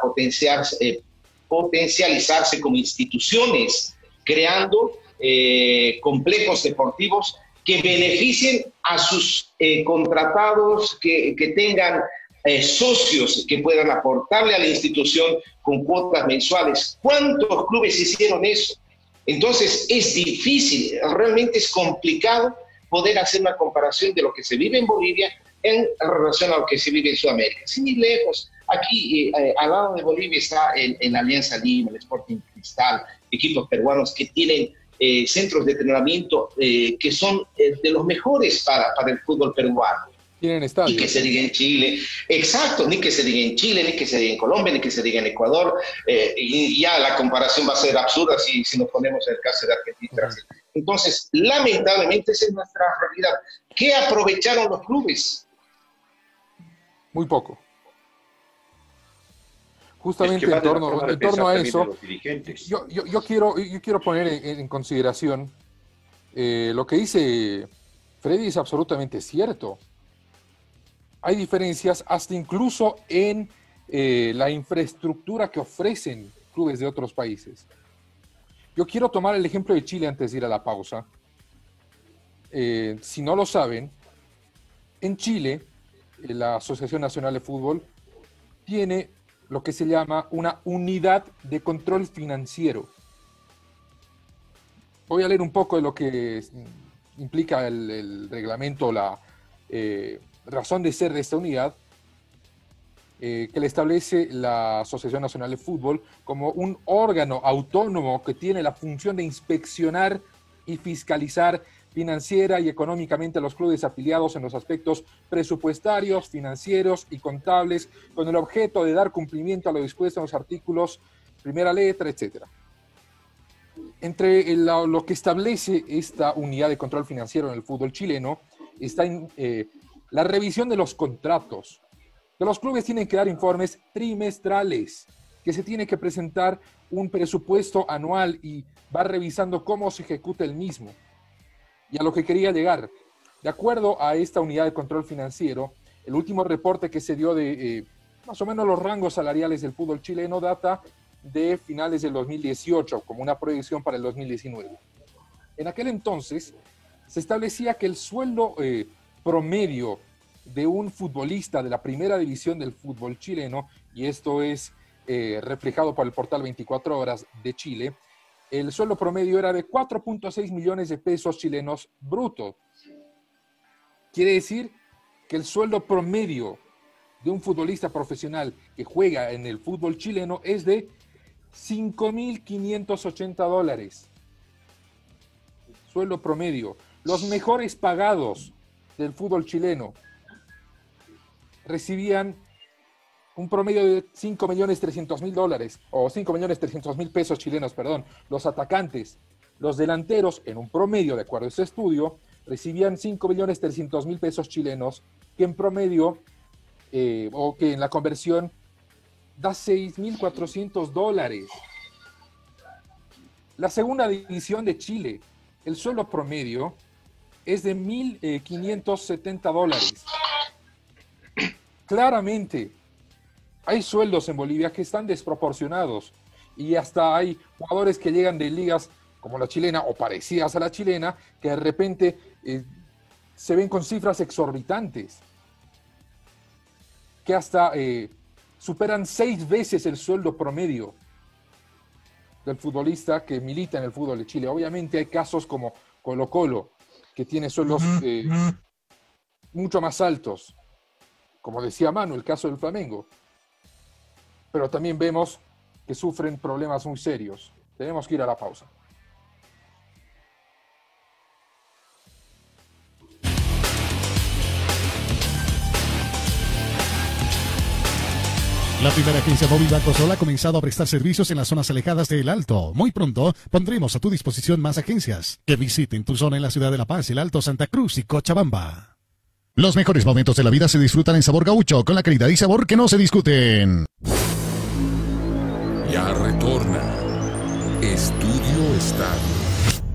[SPEAKER 6] potencializarse como instituciones, creando complejos deportivos que beneficien a sus contratados, que tengan socios que puedan aportarle a la institución con cuotas mensuales. ¿Cuántos clubes hicieron eso? Entonces es difícil, realmente es complicado poder hacer una comparación de lo que se vive en Bolivia en relación a lo que se vive en Sudamérica. Sin ir lejos, aquí al lado de Bolivia está en Alianza Lima, el Sporting Cristal, equipos peruanos que tienen centros de entrenamiento que son de los mejores para el fútbol peruano.
[SPEAKER 12] Tienen estadios.
[SPEAKER 6] Y que se diga en Chile, exacto, ni que se diga en Chile, ni que se diga en Colombia, ni que se diga en Ecuador, y ya la comparación va a ser absurda si nos ponemos en el caso de Argentina. Entonces, lamentablemente esa es nuestra realidad. ¿Qué aprovecharon los clubes?
[SPEAKER 12] Muy poco. Justamente en torno a eso, yo quiero poner en consideración lo que dice Freddy, es absolutamente cierto. Hay diferencias hasta incluso en la infraestructura que ofrecen clubes de otros países. Yo quiero tomar el ejemplo de Chile antes de ir a la pausa. Si no lo saben, en Chile, la Asociación Nacional de Fútbol tiene lo que se llama una unidad de control financiero. Voy a leer un poco de lo que implica el reglamento, la razón de ser de esta unidad, que le establece la Asociación Nacional de Fútbol como un órgano autónomo que tiene la función de inspeccionar y fiscalizar financiera y económicamente a los clubes afiliados en los aspectos presupuestarios, financieros y contables, con el objeto de dar cumplimiento a lo dispuesto en los artículos primera letra, etc. Entre lo que establece esta unidad de control financiero en el fútbol chileno está la revisión de los contratos, que los clubes tienen que dar informes trimestrales, que se tiene que presentar un presupuesto anual y va revisando cómo se ejecuta el mismo. Y a lo que quería llegar, de acuerdo a esta unidad de control financiero, el último reporte que se dio de más o menos los rangos salariales del fútbol chileno data de finales del 2018, como una proyección para el 2019. En aquel entonces se establecía que el sueldo promedio de un futbolista de la primera división del fútbol chileno, y esto es reflejado por el portal 24 Horas de Chile, el sueldo promedio era de 4.6 millones de pesos chilenos brutos. Quiere decir que el sueldo promedio de un futbolista profesional que juega en el fútbol chileno es de $5.580. Sueldo promedio. Los mejores pagados del fútbol chileno recibían un promedio de $5.300.000 o $5.300.000 pesos chilenos, perdón. Los atacantes, los delanteros, en un promedio, de acuerdo a este estudio, recibían $5.300.000 pesos chilenos, que en promedio, o que en la conversión, da $6.400. La segunda división de Chile, el sueldo promedio es de $1.570. Claramente, hay sueldos en Bolivia que están desproporcionados y hasta hay jugadores que llegan de ligas como la chilena o parecidas a la chilena que de repente se ven con cifras exorbitantes que hasta superan 6 veces el sueldo promedio del futbolista que milita en el fútbol de Chile. Obviamente hay casos como Colo-Colo, que tiene sueldos mucho más altos, como decía Manu, el caso del Flamengo. Pero también vemos que sufren problemas muy serios. Tenemos que ir a la pausa.
[SPEAKER 7] La primera agencia móvil Bancosol ha comenzado a prestar servicios en las zonas alejadas de El Alto. Muy pronto pondremos a tu disposición más agencias que visiten tu zona en la ciudad de La Paz, El Alto, Santa Cruz y Cochabamba. Los mejores momentos de la vida se disfrutan en Sabor Gaucho, con la calidad y sabor que no se discuten.
[SPEAKER 1] Ya retorna Estudio Estadio.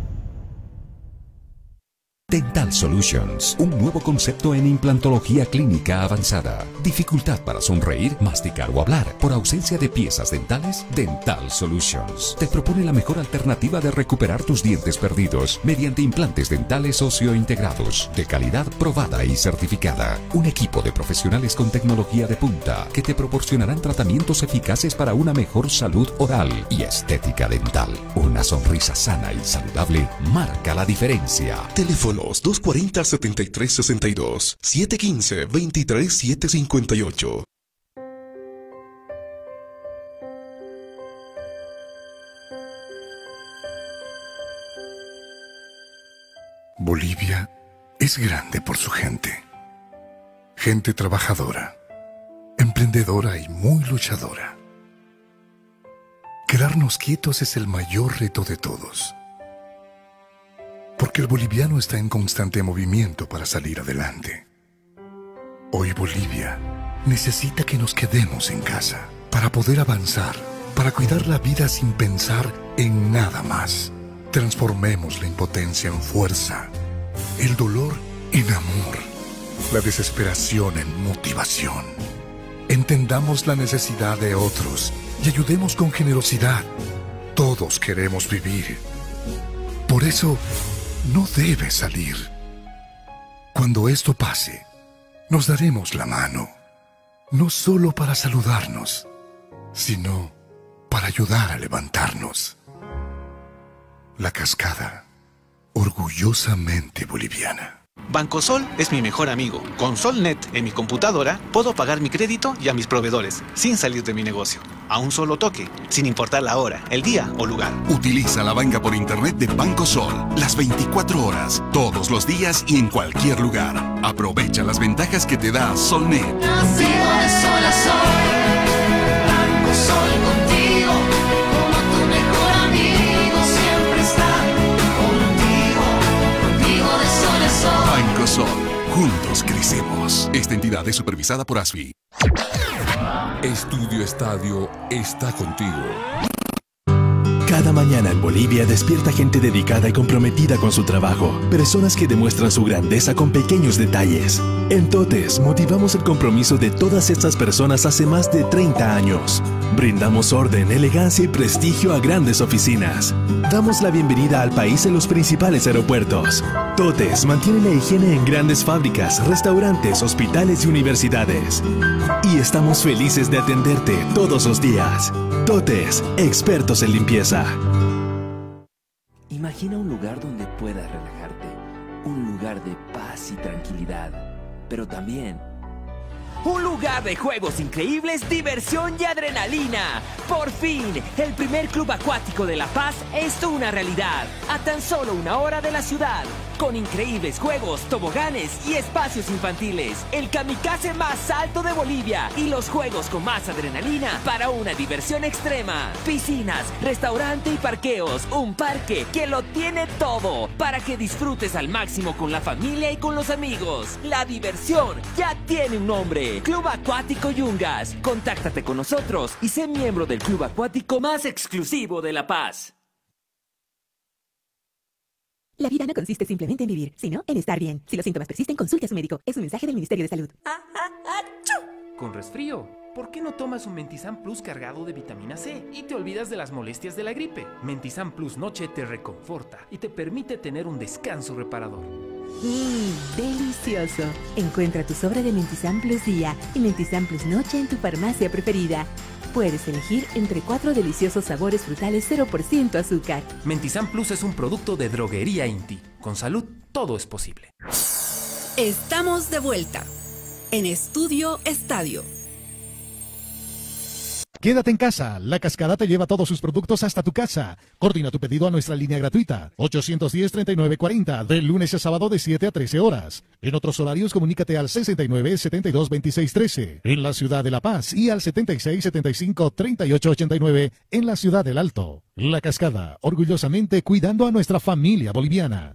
[SPEAKER 11] Dental Solutions, un nuevo concepto en implantología clínica avanzada. Dificultad para sonreír, masticar o hablar por ausencia de piezas dentales. Dental Solutions te propone la mejor alternativa de recuperar tus dientes perdidos mediante implantes dentales óseo-integrados de calidad probada y certificada. Un equipo de profesionales con tecnología de punta que te proporcionarán tratamientos eficaces para una mejor salud oral y estética dental. Una sonrisa sana y saludable marca la diferencia.
[SPEAKER 1] Teléfonos 240-7362, 715-23758.
[SPEAKER 2] Bolivia es grande por su gente. Gente trabajadora, emprendedora y muy luchadora. Quedarnos quietos es el mayor reto de todos. Porque el boliviano está en constante movimiento para salir adelante. Hoy Bolivia necesita que nos quedemos en casa para poder avanzar, para cuidar la vida sin pensar en nada más. Transformemos la impotencia en fuerza, el dolor en amor, la desesperación en motivación. Entendamos la necesidad de otros y ayudemos con generosidad. Todos queremos vivir. Por eso, no debes salir. Cuando esto pase, nos daremos la mano, no solo para saludarnos, sino para ayudar a levantarnos. La Cascada, orgullosamente boliviana.
[SPEAKER 8] Bancosol es mi mejor amigo. Con Solnet en mi computadora puedo pagar mi crédito y a mis proveedores sin salir de mi negocio. A un solo toque, sin importar la hora, el día o lugar.
[SPEAKER 1] Utiliza la banca por internet de Bancosol las 24 horas, todos los días y en cualquier lugar. Aprovecha las ventajas que te da Solnet.
[SPEAKER 16] Nacido de sol a sol, Bancosol contigo, como tu mejor amigo siempre está contigo de sol a sol.
[SPEAKER 1] Bancosol, juntos crecemos. Esta entidad es supervisada por ASFI.
[SPEAKER 13] Estudio Estadio está contigo.
[SPEAKER 23] Cada mañana en Bolivia despierta gente dedicada y comprometida con su trabajo. Personas que demuestran su grandeza con pequeños detalles. En TOTES motivamos el compromiso de todas estas personas hace más de 30 años. Brindamos orden, elegancia y prestigio a grandes oficinas. Damos la bienvenida al país en los principales aeropuertos. TOTES mantiene la higiene en grandes fábricas, restaurantes, hospitales y universidades. Y estamos felices de atenderte todos los días. TOTES, expertos en limpieza.
[SPEAKER 10] Imagina un lugar donde puedas relajarte, un lugar de paz y tranquilidad, pero también un lugar de juegos increíbles, diversión y adrenalina. Por fin, el primer club acuático de La Paz es una realidad, a tan solo 1 hora de la ciudad, con increíbles juegos, toboganes y espacios infantiles, el kamikaze más alto de Bolivia y los juegos con más adrenalina para una diversión extrema. Piscinas, restaurante y parqueos, un parque que lo tiene todo para que disfrutes al máximo con la familia y con los amigos. La diversión ya tiene un nombre: Club Acuático Yungas. Contáctate con nosotros y sé miembro del club acuático más exclusivo de La Paz.
[SPEAKER 24] La vida no consiste simplemente en vivir, sino en estar bien. Si los síntomas persisten, consulte a su médico. Es un mensaje del Ministerio de Salud.
[SPEAKER 9] Con resfrío, ¿por qué no tomas un Mentizan Plus cargado de vitamina C y te olvidas de las molestias de la gripe? Mentizan Plus Noche te reconforta y te permite tener un descanso reparador.
[SPEAKER 24] Delicioso. Encuentra tu sobre de Mentizan Plus Día y Mentizan Plus Noche en tu farmacia preferida. Puedes elegir entre 4 deliciosos sabores frutales 0% azúcar.
[SPEAKER 9] Mentizan Plus es un producto de Droguería Inti. Con salud, todo es posible.
[SPEAKER 25] Estamos de vuelta en Estudio Estadio.
[SPEAKER 7] Quédate en casa. La Cascada te lleva todos sus productos hasta tu casa. Coordina tu pedido a nuestra línea gratuita 810-3940 de lunes a sábado de 7 a 13 horas. En otros horarios comunícate al 69-72-26-13 en la ciudad de La Paz y al 76-75-38-89 en la ciudad del Alto. La Cascada, orgullosamente cuidando a nuestra familia boliviana.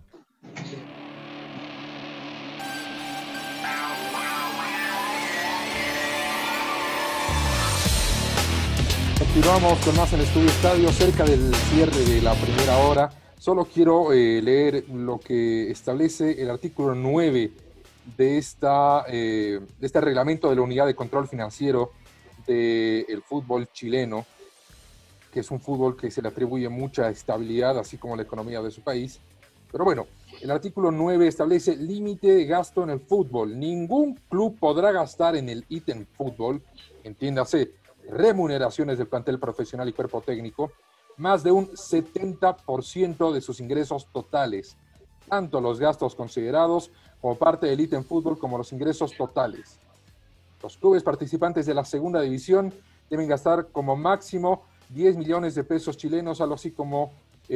[SPEAKER 12] Continuamos con más en Estudio Estadio, cerca del cierre de la primera hora. Solo quiero leer lo que establece el artículo 9 de este reglamento de la Unidad de Control Financiero del fútbol chileno, que es un fútbol que se le atribuye mucha estabilidad, así como la economía de su país. Pero bueno, el artículo 9 establece límite de gasto en el fútbol. Ningún club podrá gastar en el ítem fútbol, entiéndase, remuneraciones del plantel profesional y cuerpo técnico, más de un 70% de sus ingresos totales, tanto los gastos considerados como parte del ítem fútbol como los ingresos totales. Los clubes participantes de la segunda división deben gastar como máximo 10 millones de pesos chilenos, algo así como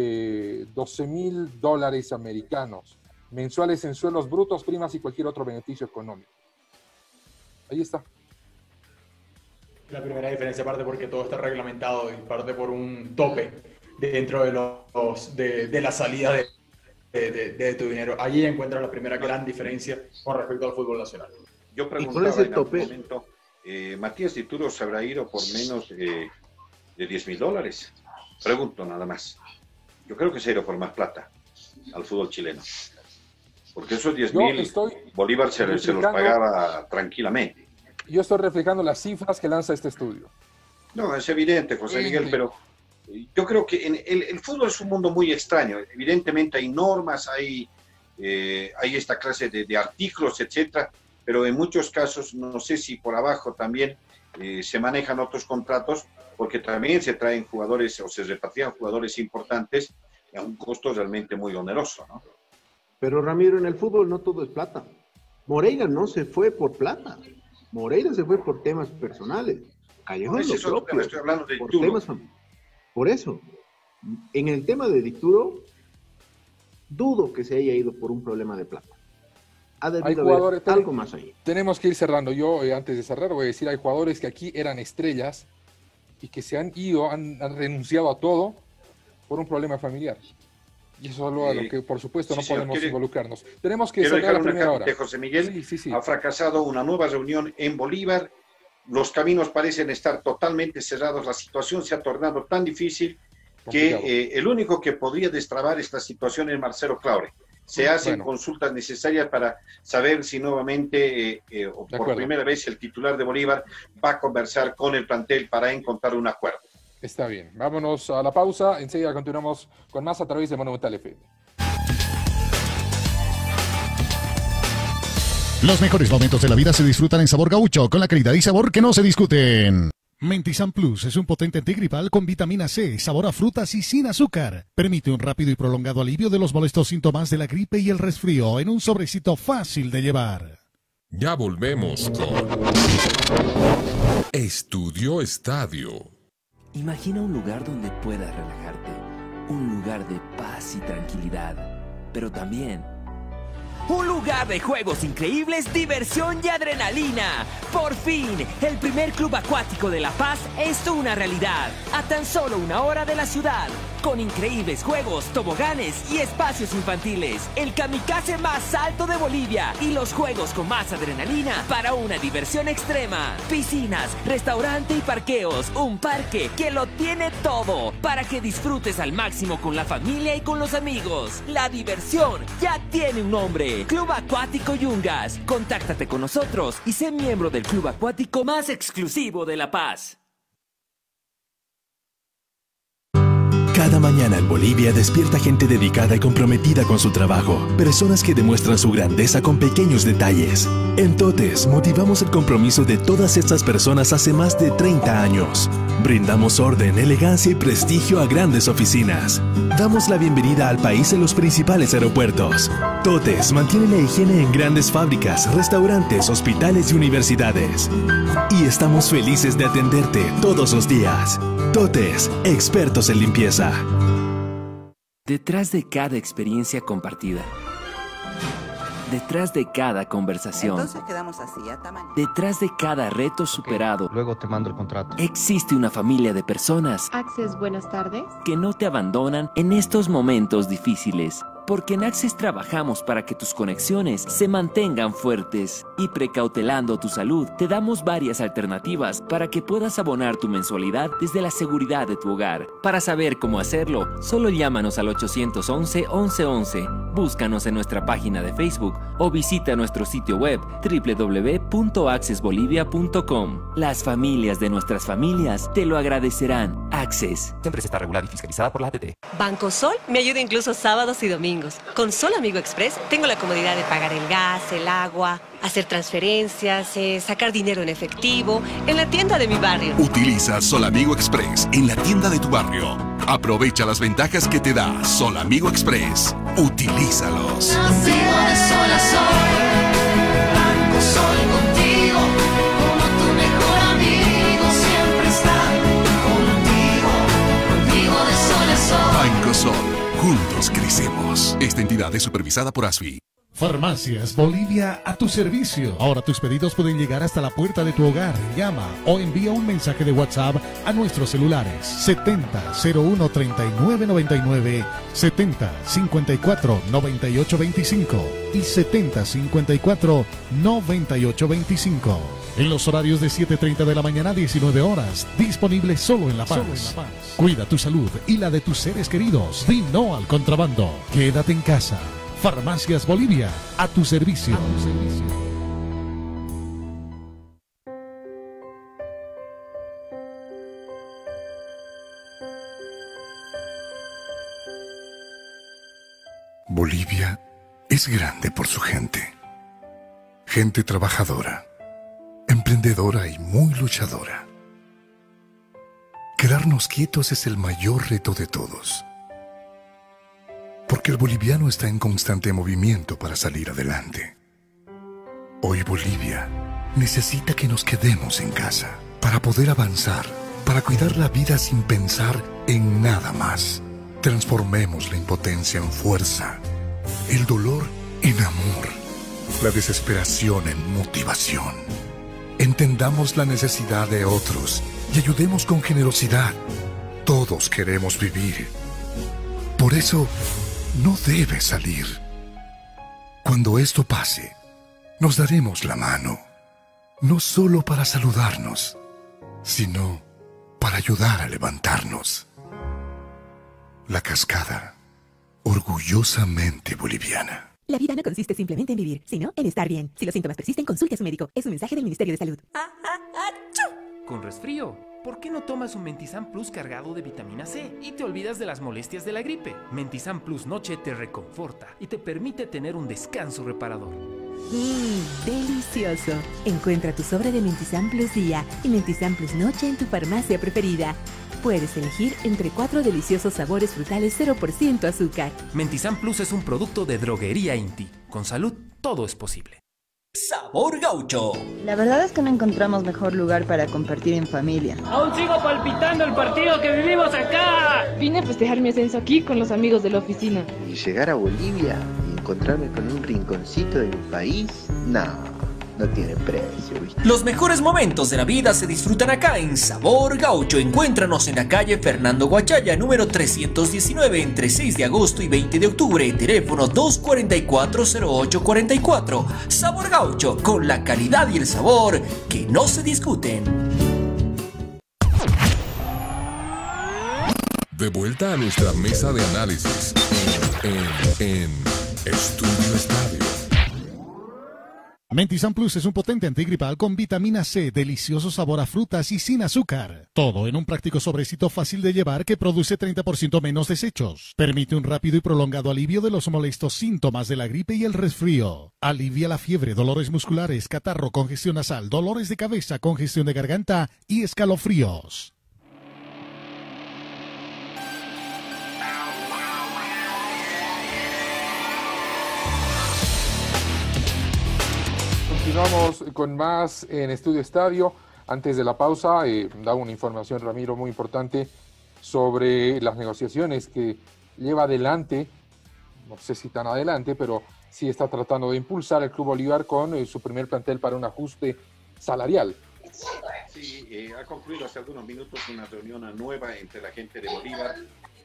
[SPEAKER 12] $12,000 americanos, mensuales en sueldos brutos, primas y cualquier otro beneficio económico. Ahí está.
[SPEAKER 3] La primera diferencia parte porque todo está reglamentado y parte por un tope dentro de de la salida de tu dinero. Allí encuentras la primera gran diferencia con respecto al fútbol nacional.
[SPEAKER 4] Yo preguntaba en algún momento, Matías Dituro se habrá ido por menos de $10,000. Pregunto nada más. Yo creo que se ha ido por más plata al fútbol chileno. Porque esos 10.000 Bolívar se los pagaba tranquilamente.
[SPEAKER 12] Yo estoy reflejando las cifras que lanza este estudio.
[SPEAKER 4] No, es evidente, José Miguel, pero yo creo que el fútbol es un mundo muy extraño. Evidentemente hay normas, hay esta clase de artículos, etcétera, pero en muchos casos, no sé si por abajo también se manejan otros contratos, porque también se traen jugadores o se repatrian jugadores importantes a un costo realmente muy oneroso, ¿no?
[SPEAKER 5] Pero Ramiro, en el fútbol no todo es plata. Moreira no se fue por plata. Moreira se fue por temas personales. Callejón
[SPEAKER 4] No,
[SPEAKER 5] lo propio.
[SPEAKER 4] estoy hablando de
[SPEAKER 5] por
[SPEAKER 4] Dituro.
[SPEAKER 5] Por eso, en el tema de Dituro, dudo que se haya ido por un problema de plata. Ha debido haber algo más ahí.
[SPEAKER 12] Tenemos que ir cerrando. Yo, antes de cerrar, voy a decir, hay jugadores que aquí eran estrellas y que se han ido, han renunciado a todo por un problema familiar. Y eso es algo a lo que, por supuesto, no podemos involucrarnos. Tenemos que cerrar la primera hora.
[SPEAKER 4] José Miguel, ha fracasado una nueva reunión en Bolívar. Los caminos parecen estar totalmente cerrados. La situación se ha tornado tan difícil que el único que podría destrabar esta situación es Marcelo Claure. Se hacen consultas necesarias para saber si nuevamente, o por primera vez, el titular de Bolívar va a conversar con el plantel para encontrar un acuerdo.
[SPEAKER 12] Está bien. Vámonos a la pausa. Enseguida continuamos con más a través de Monumental FM.
[SPEAKER 7] Los mejores momentos de la vida se disfrutan en Sabor Gaucho, con la calidad y sabor que no se discuten. Mentizan Plus es un potente antigripal con vitamina C, sabor a frutas y sin azúcar. Permite un rápido y prolongado alivio de los molestos síntomas de la gripe y el resfrío en un sobrecito fácil de llevar.
[SPEAKER 1] Ya volvemos con Estudio Estadio.
[SPEAKER 10] Imagina un lugar donde puedas relajarte, un lugar de paz y tranquilidad, pero también un lugar de juegos increíbles, diversión y adrenalina. Por fin, el primer club acuático de La Paz es una realidad, a tan solo 1 hora de la ciudad, con increíbles juegos, toboganes y espacios infantiles, el kamikaze más alto de Bolivia y los juegos con más adrenalina para una diversión extrema. Piscinas, restaurante y parqueos, un parque que lo tiene todo para que disfrutes al máximo con la familia y con los amigos. La diversión ya tiene un nombre: Club Acuático Yungas. Contáctate con nosotros y sé miembro del club acuático más exclusivo de La Paz.
[SPEAKER 23] Cada mañana en Bolivia despierta gente dedicada y comprometida con su trabajo. Personas que demuestran su grandeza con pequeños detalles. En Totes motivamos el compromiso de todas estas personas hace más de 30 años. Brindamos orden, elegancia y prestigio a grandes oficinas. Damos la bienvenida al país en los principales aeropuertos. Totes mantiene la higiene en grandes fábricas, restaurantes, hospitales y universidades. Y estamos felices de atenderte todos los días. Totes, expertos en limpieza.
[SPEAKER 10] Detrás de cada experiencia compartida, detrás de cada conversación,
[SPEAKER 21] Entonces quedamos así, a tamaño.
[SPEAKER 10] detrás de cada reto superado,
[SPEAKER 14] Luego te mando el contrato.
[SPEAKER 10] existe una familia de personas
[SPEAKER 15] Access, buenas tardes.
[SPEAKER 10] que no te abandonan en estos momentos difíciles. Porque en Access trabajamos para que tus conexiones se mantengan fuertes. Y precautelando tu salud, te damos varias alternativas para que puedas abonar tu mensualidad desde la seguridad de tu hogar. Para saber cómo hacerlo, solo llámanos al 811-1111, búscanos en nuestra página de Facebook o visita nuestro sitio web www.accessbolivia.com. Las familias de nuestras familias te lo agradecerán. Access.
[SPEAKER 18] Esta empresa está regulada y fiscalizada por la ATT.
[SPEAKER 19] Banco Sol me ayuda incluso sábados y domingos. Con Sol Amigo Express tengo la comodidad de pagar el gas, el agua, hacer transferencias, sacar dinero en efectivo en la tienda de mi barrio.
[SPEAKER 20] Utiliza Sol Amigo Express en la tienda de tu barrio. Aprovecha las ventajas que te da Sol Amigo Express. Utilízalos.
[SPEAKER 16] Nacido de sol a sol, Banco Sol contigo, como tu mejor amigo siempre está contigo, contigo de sol a sol.
[SPEAKER 20] Banco Sol. Juntos crecemos. Esta entidad es supervisada por ASFI.
[SPEAKER 7] Farmacias Bolivia a tu servicio. Ahora tus pedidos pueden llegar hasta la puerta de tu hogar. Llama o envía un mensaje de WhatsApp a nuestros celulares 70-01-3999, 70-54-9825 y 70-54-9825. En los horarios de 7:30 de la mañana a 19 horas. Disponible solo en La Paz. Cuida tu salud y la de tus seres queridos. Di no al contrabando. Quédate en casa. Farmacias Bolivia, a tu servicio.
[SPEAKER 2] Bolivia es grande por su gente. Gente trabajadora, emprendedora y muy luchadora. Quedarnos quietos es el mayor reto de todos. Porque el boliviano está en constante movimiento para salir adelante. Hoy Bolivia necesita que nos quedemos en casa para poder avanzar, para cuidar la vida sin pensar en nada más. Transformemos la impotencia en fuerza, el dolor en amor, la desesperación en motivación. Entendamos la necesidad de otros y ayudemos con generosidad. Todos queremos vivir. Por eso, no debe salir. Cuando esto pase, nos daremos la mano, no solo para saludarnos, sino para ayudar a levantarnos. La Cascada, orgullosamente boliviana.
[SPEAKER 24] La vida no consiste simplemente en vivir, sino en estar bien. Si los síntomas persisten, consulte a su médico. Es un mensaje del Ministerio de Salud.
[SPEAKER 9] Con resfrío, ¿por qué no tomas un Mentizan Plus cargado de vitamina C y te olvidas de las molestias de la gripe? Mentizan Plus Noche te reconforta y te permite tener un descanso reparador.
[SPEAKER 24] Delicioso. Encuentra tu sobre de Mentizan Plus Día y Mentizan Plus Noche en tu farmacia preferida. Puedes elegir entre 4 deliciosos sabores frutales 0% azúcar.
[SPEAKER 9] Mentizan Plus es un producto de Droguería Inti. Con salud, todo es posible.
[SPEAKER 6] Sabor Gaucho.
[SPEAKER 21] La verdad es que no encontramos mejor lugar para compartir en familia.
[SPEAKER 14] Aún sigo palpitando el partido que vivimos acá.
[SPEAKER 15] Vine a festejar mi ascenso aquí con los amigos de la oficina.
[SPEAKER 17] Y llegar a Bolivia y encontrarme con un rinconcito de mi país, no tiene precio, ¿viste?
[SPEAKER 6] Los mejores momentos de la vida se disfrutan acá en Sabor Gaucho. Encuéntranos en la calle Fernando Guachaya, número 319, entre 6 de agosto y 20 de octubre. Teléfono 244-0844. Sabor Gaucho, con la calidad y el sabor que no se discuten.
[SPEAKER 1] De vuelta a nuestra mesa de análisis en Estudio Estadio.
[SPEAKER 7] Mentizan Plus es un potente antigripal con vitamina C, delicioso sabor a frutas y sin azúcar. Todo en un práctico sobrecito fácil de llevar que produce 30% menos desechos. Permite un rápido y prolongado alivio de los molestos síntomas de la gripe y el resfrío. Alivia la fiebre, dolores musculares, catarro, congestión nasal, dolores de cabeza, congestión de garganta y escalofríos.
[SPEAKER 12] Continuamos con más en Estudio Estadio. Antes de la pausa, daba una información, Ramiro, muy importante sobre las negociaciones que lleva adelante, no sé si tan adelante, pero sí está tratando de impulsar el Club Bolívar con su primer plantel para un ajuste salarial.
[SPEAKER 4] Sí, ha concluido hace algunos minutos una reunión nueva entre la gente de Bolívar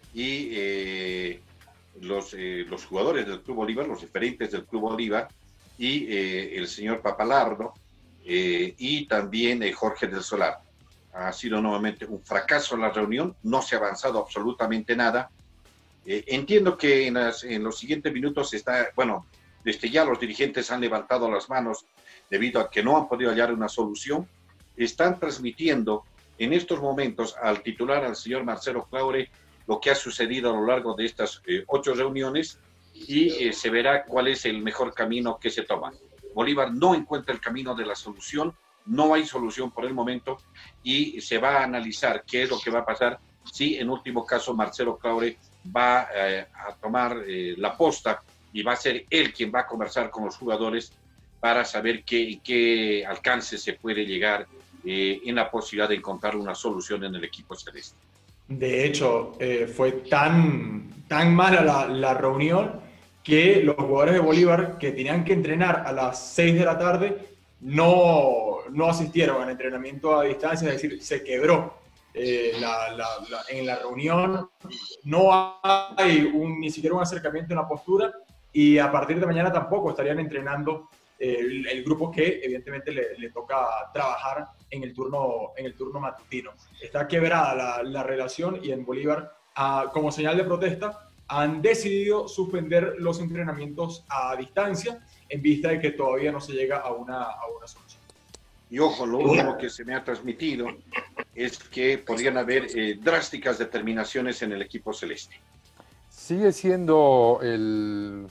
[SPEAKER 4] y los jugadores del Club Bolívar, los referentes del Club Bolívar, y el señor Papalardo y también Jorge del Solar. Ha sido nuevamente un fracaso la reunión, no se ha avanzado absolutamente nada. Entiendo que en los siguientes minutos desde ya los dirigentes han levantado las manos debido a que no han podido hallar una solución. Están transmitiendo en estos momentos al titular, al señor Marcelo Claure, lo que ha sucedido a lo largo de estas 8 reuniones, y se verá cuál es el mejor camino que se toma. Bolívar no encuentra el camino de la solución, no hay solución por el momento, y se va a analizar qué es lo que va a pasar si en último caso Marcelo Claure va a tomar la posta y va a ser él quien va a conversar con los jugadores para saber qué alcance se puede llegar en la posibilidad de encontrar una solución en el equipo celeste.
[SPEAKER 3] De hecho, fue tan mala la reunión que los jugadores de Bolívar que tenían que entrenar a las 6 de la tarde no asistieron al entrenamiento a distancia, es decir, se quebró en la reunión. No hay ni siquiera un acercamiento en la postura, y a partir de mañana tampoco estarían entrenando el grupo que evidentemente le toca trabajar en el turno matutino. Está quebrada la relación, y en Bolívar, como señal de protesta, han decidido suspender los entrenamientos a distancia en vista de que todavía no se llega a una solución.
[SPEAKER 4] Y ojo, lo último que se me ha transmitido es que podrían haber drásticas determinaciones en el equipo celeste.
[SPEAKER 12] ¿Sigue siendo el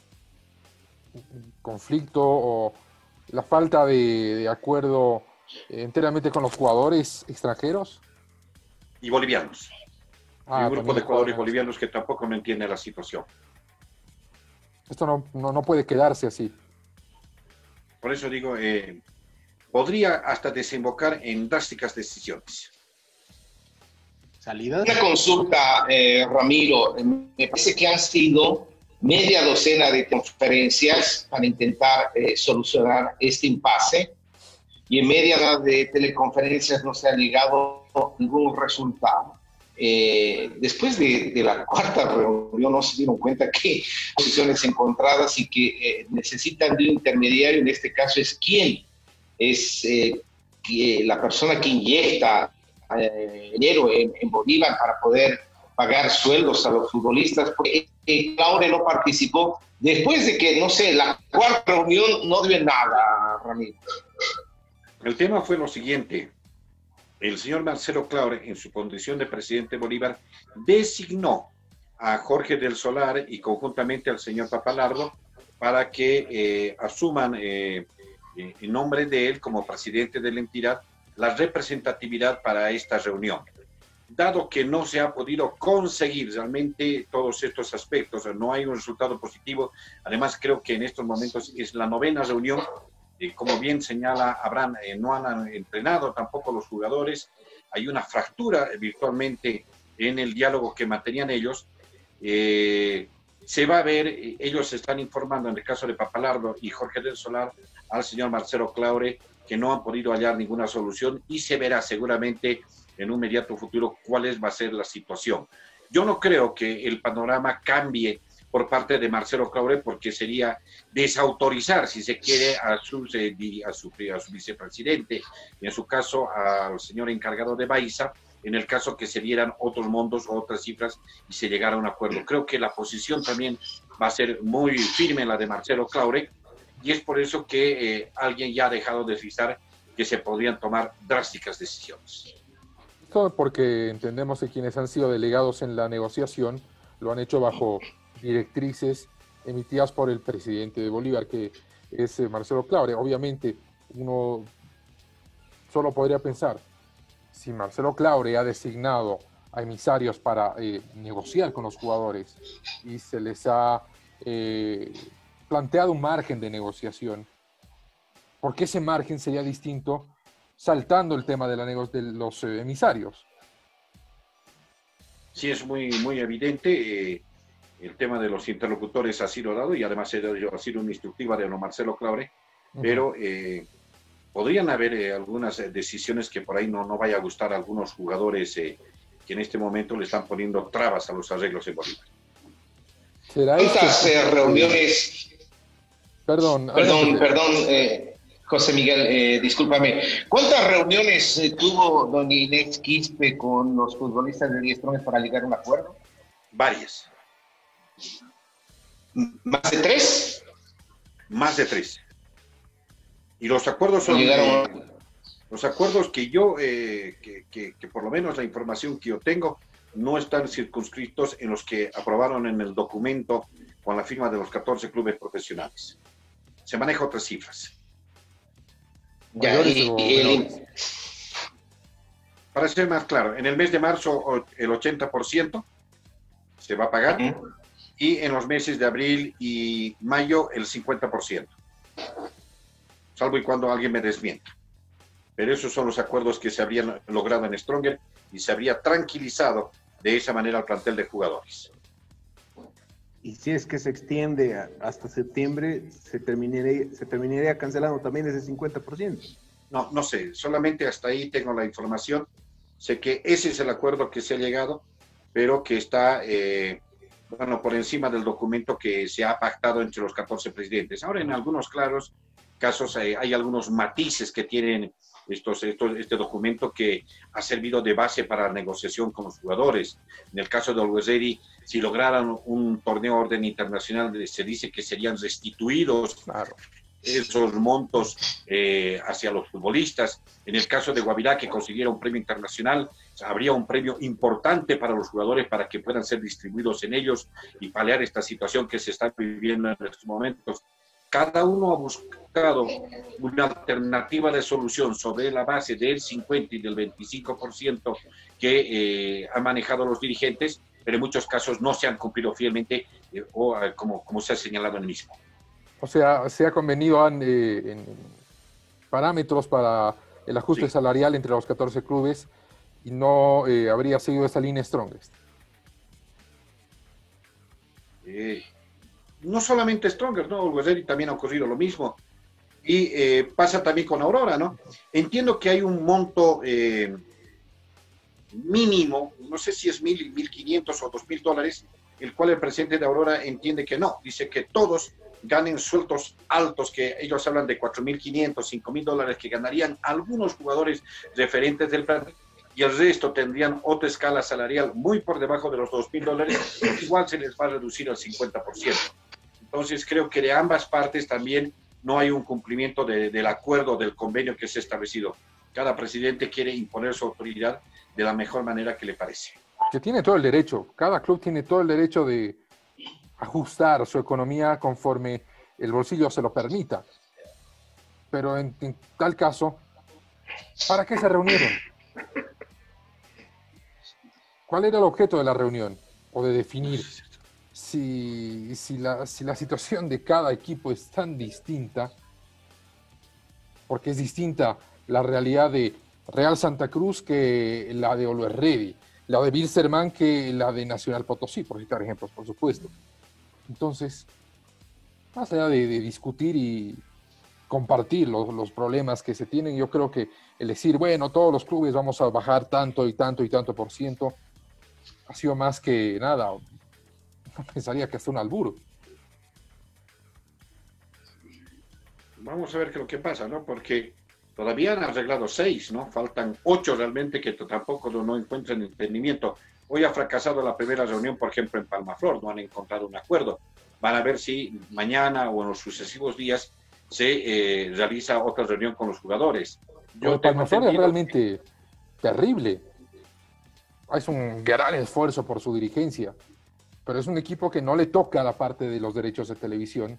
[SPEAKER 12] conflicto o la falta de acuerdo enteramente con los jugadores extranjeros?
[SPEAKER 4] Y bolivianos. Hay un grupo de jugadores bolivianos que tampoco no entienden la situación.
[SPEAKER 12] Esto no puede quedarse así.
[SPEAKER 4] Por eso digo, podría hasta desembocar en drásticas decisiones.
[SPEAKER 5] ¿Salida?
[SPEAKER 8] Una consulta, Ramiro. Me parece que han sido media docena de conferencias para intentar solucionar este impasse y en media de teleconferencias no se ha llegado a ningún resultado. Después de la cuarta reunión no se dieron cuenta que hay posiciones encontradas y que necesitan de un intermediario. En este caso es quién es la persona que inyecta dinero en Bolívar para poder pagar sueldos a los futbolistas, porque Claure no participó después de que, no sé, la cuarta reunión no dio nada, Ramiro.
[SPEAKER 4] El tema fue lo siguiente. El señor Marcelo Claure, en su condición de presidente de Bolívar, designó a Jorge del Solar y conjuntamente al señor Papalardo para que asuman en nombre de él, como presidente de la entidad, la representatividad para esta reunión. Dado que no se ha podido conseguir realmente todos estos aspectos, no hay un resultado positivo, además creo que en estos momentos es la 9ª reunión, como bien señala Abraham, no han entrenado tampoco los jugadores, hay una fractura virtualmente en el diálogo que mantenían ellos, se va a ver, ellos están informando en el caso de Papalardo y Jorge del Solar al señor Marcelo Claure que no han podido hallar ninguna solución y se verá seguramente en un inmediato futuro cuál va a ser la situación. Yo no creo que el panorama cambie por parte de Marcelo Claure porque sería desautorizar, si se quiere, a su vicepresidente, y en su caso al señor encargado de Baiza, en el caso que se dieran otros montos o otras cifras y se llegara a un acuerdo. Creo que la posición también va a ser muy firme la de Marcelo Claure, y es por eso que alguien ya ha dejado de deslizar que se podrían tomar drásticas decisiones.
[SPEAKER 12] Esto porque entendemos que quienes han sido delegados en la negociación lo han hecho bajo directrices emitidas por el presidente de Bolívar, que es Marcelo Claure. Obviamente, uno solo podría pensar, si Marcelo Claure ha designado a emisarios para negociar con los jugadores y se les ha planteado un margen de negociación, ¿por qué ese margen sería distinto saltando el tema de los emisarios?
[SPEAKER 4] Sí, es muy evidente. El tema de los interlocutores ha sido dado y además ha sido una instructiva de don Marcelo Claure, pero podrían haber algunas decisiones que por ahí no vaya a gustar a algunos jugadores que en este momento le están poniendo trabas a los arreglos en Bolívar.
[SPEAKER 8] ¿Cuántas reuniones? Perdón, José Miguel, discúlpame. ¿Cuántas reuniones tuvo don Inés Quispe con los futbolistas de 10 Strongest para llegar a un acuerdo?
[SPEAKER 4] Varias.
[SPEAKER 8] ¿Más de 3?
[SPEAKER 4] Más de 3. Y los acuerdos son los acuerdos que yo, que por lo menos la información que yo tengo, no están circunscritos en los que aprobaron en el documento con la firma de los 14 clubes profesionales. Se manejan otras cifras.
[SPEAKER 8] Ya,
[SPEAKER 4] para ser más claro, en el mes de marzo el 80% se va a pagar y en los meses de abril y mayo el 50%. Salvo y cuando alguien me desmienta. Pero esos son los acuerdos que se habrían logrado en Stronger y se habría tranquilizado de esa manera al plantel de jugadores.
[SPEAKER 5] Y si es que se extiende hasta septiembre, se terminaría cancelando también ese 50%.
[SPEAKER 4] No sé, solamente hasta ahí tengo la información. Sé que ese es el acuerdo que se ha llegado, pero que está por encima del documento que se ha pactado entre los 14 presidentes. Ahora, en algunos casos hay algunos matices que tienen este documento que ha servido de base para la negociación con los jugadores. En el caso de Always Ready, si lograran un torneo de orden internacional, se dice que serían restituidos esos montos hacia los futbolistas. En el caso de Guavirá, que consiguiera un premio internacional, habría un premio importante para los jugadores para que puedan ser distribuidos en ellos y paliar esta situación que se está viviendo en estos momentos. Cada uno ha buscado una alternativa de solución sobre la base del 50 y del 25% que han manejado los dirigentes, pero en muchos casos no se han cumplido fielmente como se ha señalado en el mismo.
[SPEAKER 12] O sea, se ha convenido en parámetros para el ajuste salarial entre los 14 clubes y no habría seguido esa línea Strongest.
[SPEAKER 4] No solamente Strongest, ¿no? Always Ready también ha ocurrido lo mismo. Y pasa también con Aurora, ¿no? Entiendo que hay un monto mínimo, no sé si es 1.000, 1.500 o 2.000 dólares, el cual el presidente de Aurora entiende que no. Dice que todos ganen sueldos altos, que ellos hablan de 4.500, 5.000 dólares que ganarían algunos jugadores referentes del plantel, y el resto tendrían otra escala salarial muy por debajo de los 2.000 dólares, igual se les va a reducir al 50%. Entonces creo que de ambas partes también no hay un cumplimiento del acuerdo, del convenio que se ha establecido. Cada presidente quiere imponer su autoridad de la mejor manera que le parece.
[SPEAKER 12] Que tiene todo el derecho, cada club tiene todo el derecho de ajustar su economía conforme el bolsillo se lo permita. Pero en tal caso, ¿para qué se reunieron? ¿Cuál era el objeto de la reunión? O de definir si la situación de cada equipo es tan distinta, porque es distinta la realidad de Real Santa Cruz que la de Always Ready, la de Wilstermann que la de Nacional Potosí, por citar ejemplos, por supuesto. Entonces, más allá de discutir y compartir los problemas que se tienen, yo creo que el decir, bueno, todos los clubes vamos a bajar tanto y tanto y tanto por ciento, ha sido más que nada, no pensaría que hasta un albur.
[SPEAKER 4] Vamos a ver qué es lo que pasa, ¿no? Porque todavía han arreglado 6, ¿no? Faltan 8 realmente que tampoco no encuentran entendimiento. Hoy ha fracasado la primera reunión, por ejemplo, en Palmaflor, no han encontrado un acuerdo. Van a ver si mañana o en los sucesivos días se realiza otra reunión con los jugadores.
[SPEAKER 12] Palmaflor es realmente terrible. Es un gran esfuerzo por su dirigencia, pero es un equipo que no le toca la parte de los derechos de televisión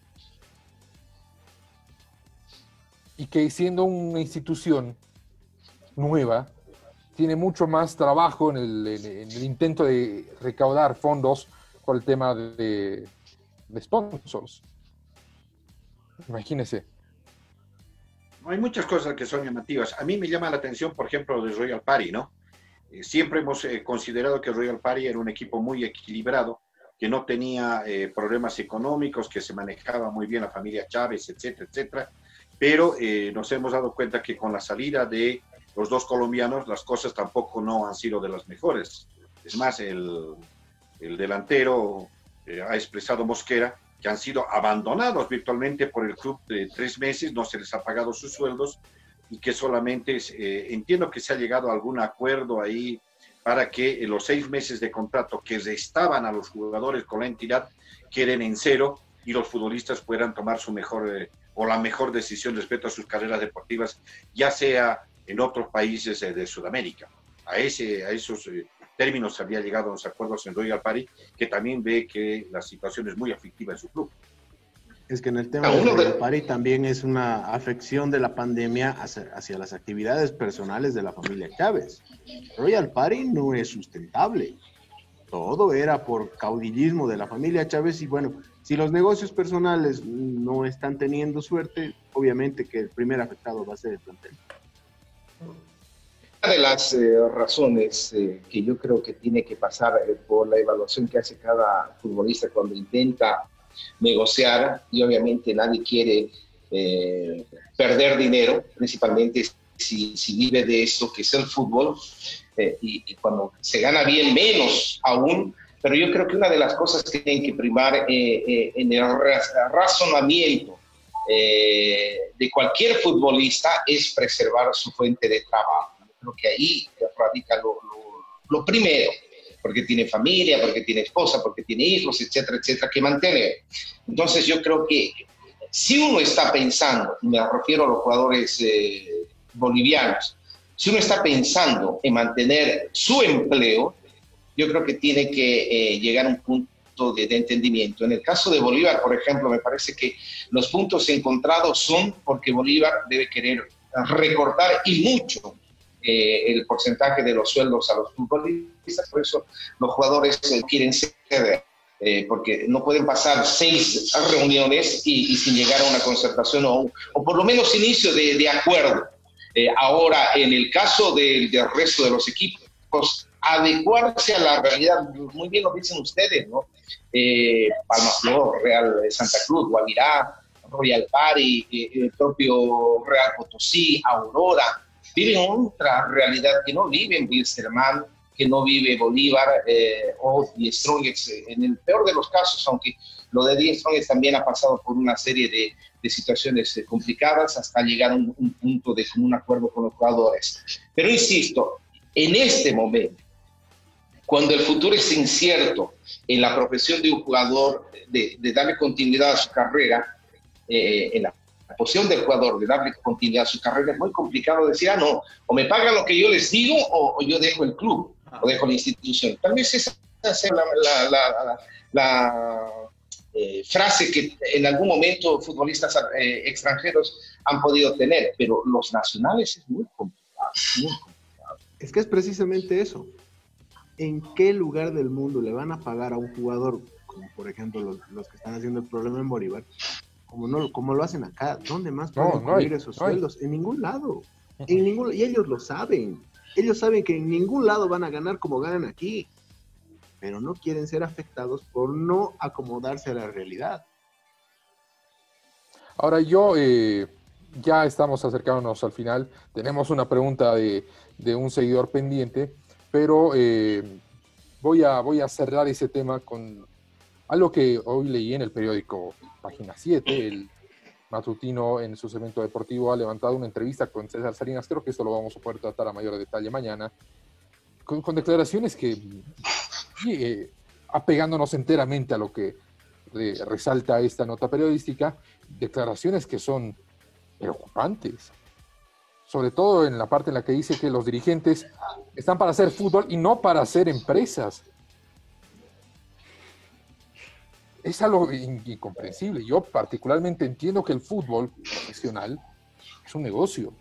[SPEAKER 12] y que siendo una institución nueva tiene mucho más trabajo en el intento de recaudar fondos por el tema de sponsors. Imagínese.
[SPEAKER 4] Hay muchas cosas que son llamativas. A mí me llama la atención, por ejemplo, de Royal Party, ¿no? Siempre hemos considerado que Royal Party era un equipo muy equilibrado, que no tenía problemas económicos, que se manejaba muy bien la familia Chávez, etcétera, etcétera. Pero nos hemos dado cuenta que con la salida de los dos colombianos, las cosas tampoco no han sido de las mejores. Es más, el delantero ha expresado Mosquera que han sido abandonados virtualmente por el club de 3 meses, no se les ha pagado sus sueldos y que solamente entiendo que se ha llegado a algún acuerdo ahí para que los 6 meses de contrato que restaban a los jugadores con la entidad queden en cero y los futbolistas puedan tomar su mejor o la mejor decisión respecto a sus carreras deportivas, ya sea en otros países de Sudamérica. A esos términos había llegado a los acuerdos en Royal Party, que también ve que la situación es muy aflictiva en su club.
[SPEAKER 5] Es que en el tema de Royal Party también es una afección de la pandemia hacia las actividades personales de la familia Chávez. Royal Party no es sustentable. Todo era por caudillismo de la familia Chávez y bueno, si los negocios personales no están teniendo suerte, obviamente que el primer afectado va a ser el plantel.
[SPEAKER 8] Una de las razones que yo creo que tiene que pasar por la evaluación que hace cada futbolista cuando intenta negociar, y obviamente nadie quiere perder dinero, principalmente si vive de esto que es el fútbol, y cuando se gana bien menos aún, pero yo creo que una de las cosas que tienen que primar en el razonamiento de cualquier futbolista es preservar su fuente de trabajo. Yo creo que ahí radica lo primero, porque tiene familia, porque tiene esposa, porque tiene hijos, etcétera, etcétera, que mantener. Entonces yo creo que si uno está pensando, y me refiero a los jugadores bolivianos, si uno está pensando en mantener su empleo, yo creo que tiene que llegar a un punto de entendimiento. En el caso de Bolívar, por ejemplo, me parece que los puntos encontrados son porque Bolívar debe querer recortar y mucho el porcentaje de los sueldos a los futbolistas, por eso los jugadores quieren ceder, porque no pueden pasar 6 reuniones y sin llegar a una concertación o por lo menos inicio de acuerdo. Ahora, en el caso del resto de los equipos, adecuarse a la realidad, muy bien lo dicen ustedes, ¿no? Palmaflor, Real Santa Cruz, Guavirá, Royal Party, el propio Real Potosí, Aurora, viven otra realidad que no viven Wilstermann, que no vive Bolívar o Die Strongest. En el peor de los casos, aunque lo de Die Strongest también ha pasado por una serie de situaciones complicadas hasta llegar a un punto de común acuerdo con los jugadores. Pero insisto, en este momento, cuando el futuro es incierto en la profesión de un jugador, de darle continuidad a su carrera, en la posición del jugador de darle continuidad a su carrera, es muy complicado decir, no, o me pagan lo que yo les digo o yo dejo el club, o dejo la institución. Tal vez esa sea la frase que en algún momento futbolistas extranjeros han podido tener, pero los nacionales es muy complicado, muy complicado.
[SPEAKER 5] Es que es precisamente eso. ¿En qué lugar del mundo le van a pagar a un jugador, como por ejemplo los que están haciendo el problema en Bolívar, como lo hacen acá? ¿Dónde más pueden cubrir esos sueldos? En ningún lado. Y ellos lo saben. Ellos saben que en ningún lado van a ganar como ganan aquí, pero no quieren ser afectados por no acomodarse a la realidad.
[SPEAKER 12] Ahora ya estamos acercándonos al final. Tenemos una pregunta de un seguidor pendiente, pero voy a cerrar ese tema con algo que hoy leí en el periódico Página 7. El matutino en su segmento deportivo ha levantado una entrevista con César Salinas. Creo que esto lo vamos a poder tratar a mayor detalle mañana, con declaraciones que, apegándonos enteramente a lo que resalta esta nota periodística, declaraciones que son preocupantes, sobre todo en la parte en la que dice que los dirigentes están para hacer fútbol y no para hacer empresas. Es algo incomprensible. Yo particularmente entiendo que el fútbol profesional es un negocio.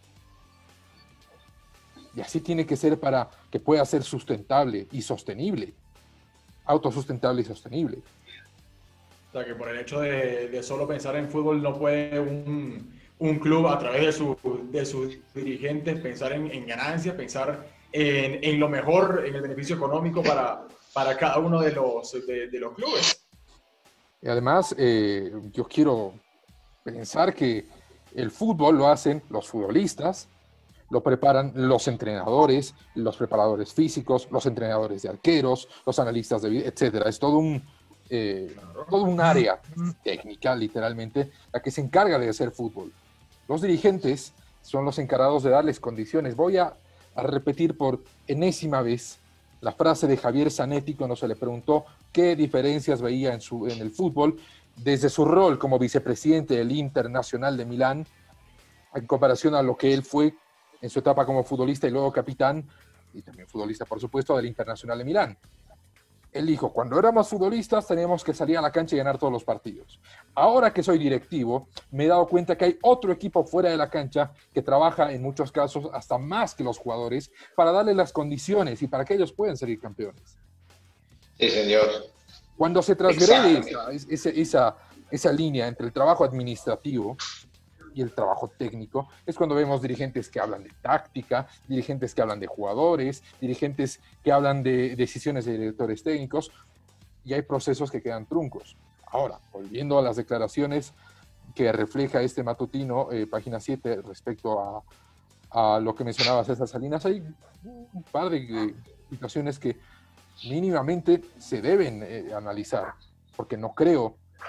[SPEAKER 12] Y así tiene que ser para que pueda ser sustentable y sostenible. Autosustentable y sostenible.
[SPEAKER 3] O sea, que por el hecho de solo pensar en fútbol no puede un club a través de sus dirigentes pensar en ganancias, pensar en lo mejor, en el beneficio económico para cada uno de los clubes.
[SPEAKER 12] Y además, yo quiero pensar que el fútbol lo hacen los futbolistas, lo preparan los entrenadores, los preparadores físicos, los entrenadores de arqueros, los analistas de video, etcétera. Es todo un área técnica, literalmente, la que se encarga de hacer fútbol. Los dirigentes son los encargados de darles condiciones. Voy a repetir por enésima vez la frase de Javier Zanetti cuando se le preguntó qué diferencias veía en el fútbol desde su rol como vicepresidente del Internacional de Milán en comparación a lo que él fue en su etapa como futbolista y luego capitán, y también futbolista, por supuesto, del Internacional de Milán. Él dijo, cuando éramos futbolistas teníamos que salir a la cancha y ganar todos los partidos. Ahora que soy directivo, me he dado cuenta que hay otro equipo fuera de la cancha que trabaja en muchos casos hasta más que los jugadores para darle las condiciones y para que ellos puedan ser campeones.
[SPEAKER 8] Sí, señor.
[SPEAKER 12] Cuando se transgrede esa línea entre el trabajo administrativo y el trabajo técnico, es cuando vemos dirigentes que hablan de táctica, dirigentes que hablan de jugadores, dirigentes que hablan de decisiones de directores técnicos, y hay procesos que quedan truncos. Ahora, volviendo a las declaraciones que refleja este matutino, página 7, respecto a lo que mencionaba César Salinas, hay un par de situaciones que mínimamente se deben analizar, porque no creo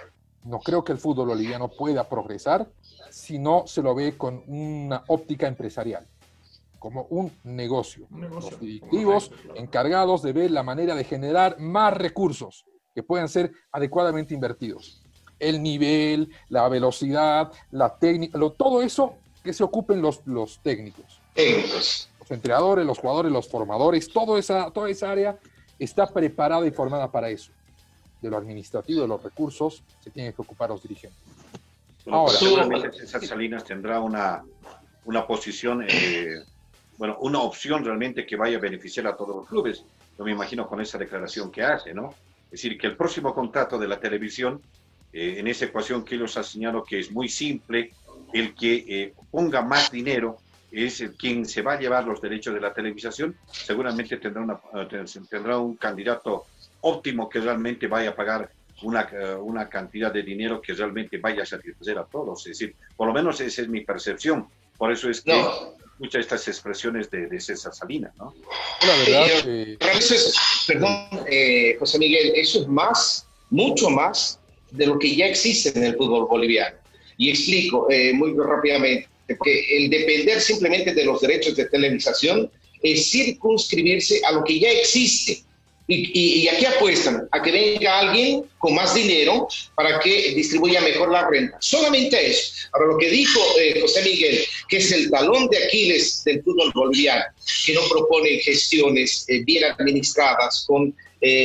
[SPEAKER 12] No creo que el fútbol boliviano pueda progresar si no se lo ve con una óptica empresarial, como un negocio. Los directivos encargados de ver la manera de generar más recursos que puedan ser adecuadamente invertidos. El nivel, la velocidad, la técnica, todo eso que se ocupen los técnicos. Los entrenadores, los jugadores, los formadores, toda esa área está preparada y formada para eso. De lo administrativo, de los recursos, se tienen que ocupar los dirigentes.
[SPEAKER 4] Ahora, seguramente César Salinas tendrá una posición, una opción realmente que vaya a beneficiar a todos los clubes. Yo me imagino con esa declaración que hace, ¿no? Es decir, que el próximo contrato de la televisión, en esa ecuación que ellos han señalado que es muy simple, el que ponga más dinero es quien se va a llevar los derechos de la televisación, seguramente tendrá un candidato óptimo que realmente vaya a pagar una cantidad de dinero que realmente vaya a satisfacer a todos. Es decir, por lo menos esa es mi percepción. Por eso es que escucha estas expresiones de César Salinas, ¿no?
[SPEAKER 12] La verdad,
[SPEAKER 8] eso es, perdón, José Miguel, eso es mucho más de lo que ya existe en el fútbol boliviano. Y explico muy rápidamente, porque el depender simplemente de los derechos de televisación es circunscribirse a lo que ya existe. ¿Y a qué apuestan? A que venga alguien con más dinero para que distribuya mejor la renta. Solamente a eso. Ahora, lo que dijo José Miguel, que es el talón de Aquiles del fútbol boliviano, que no propone gestiones bien administradas, con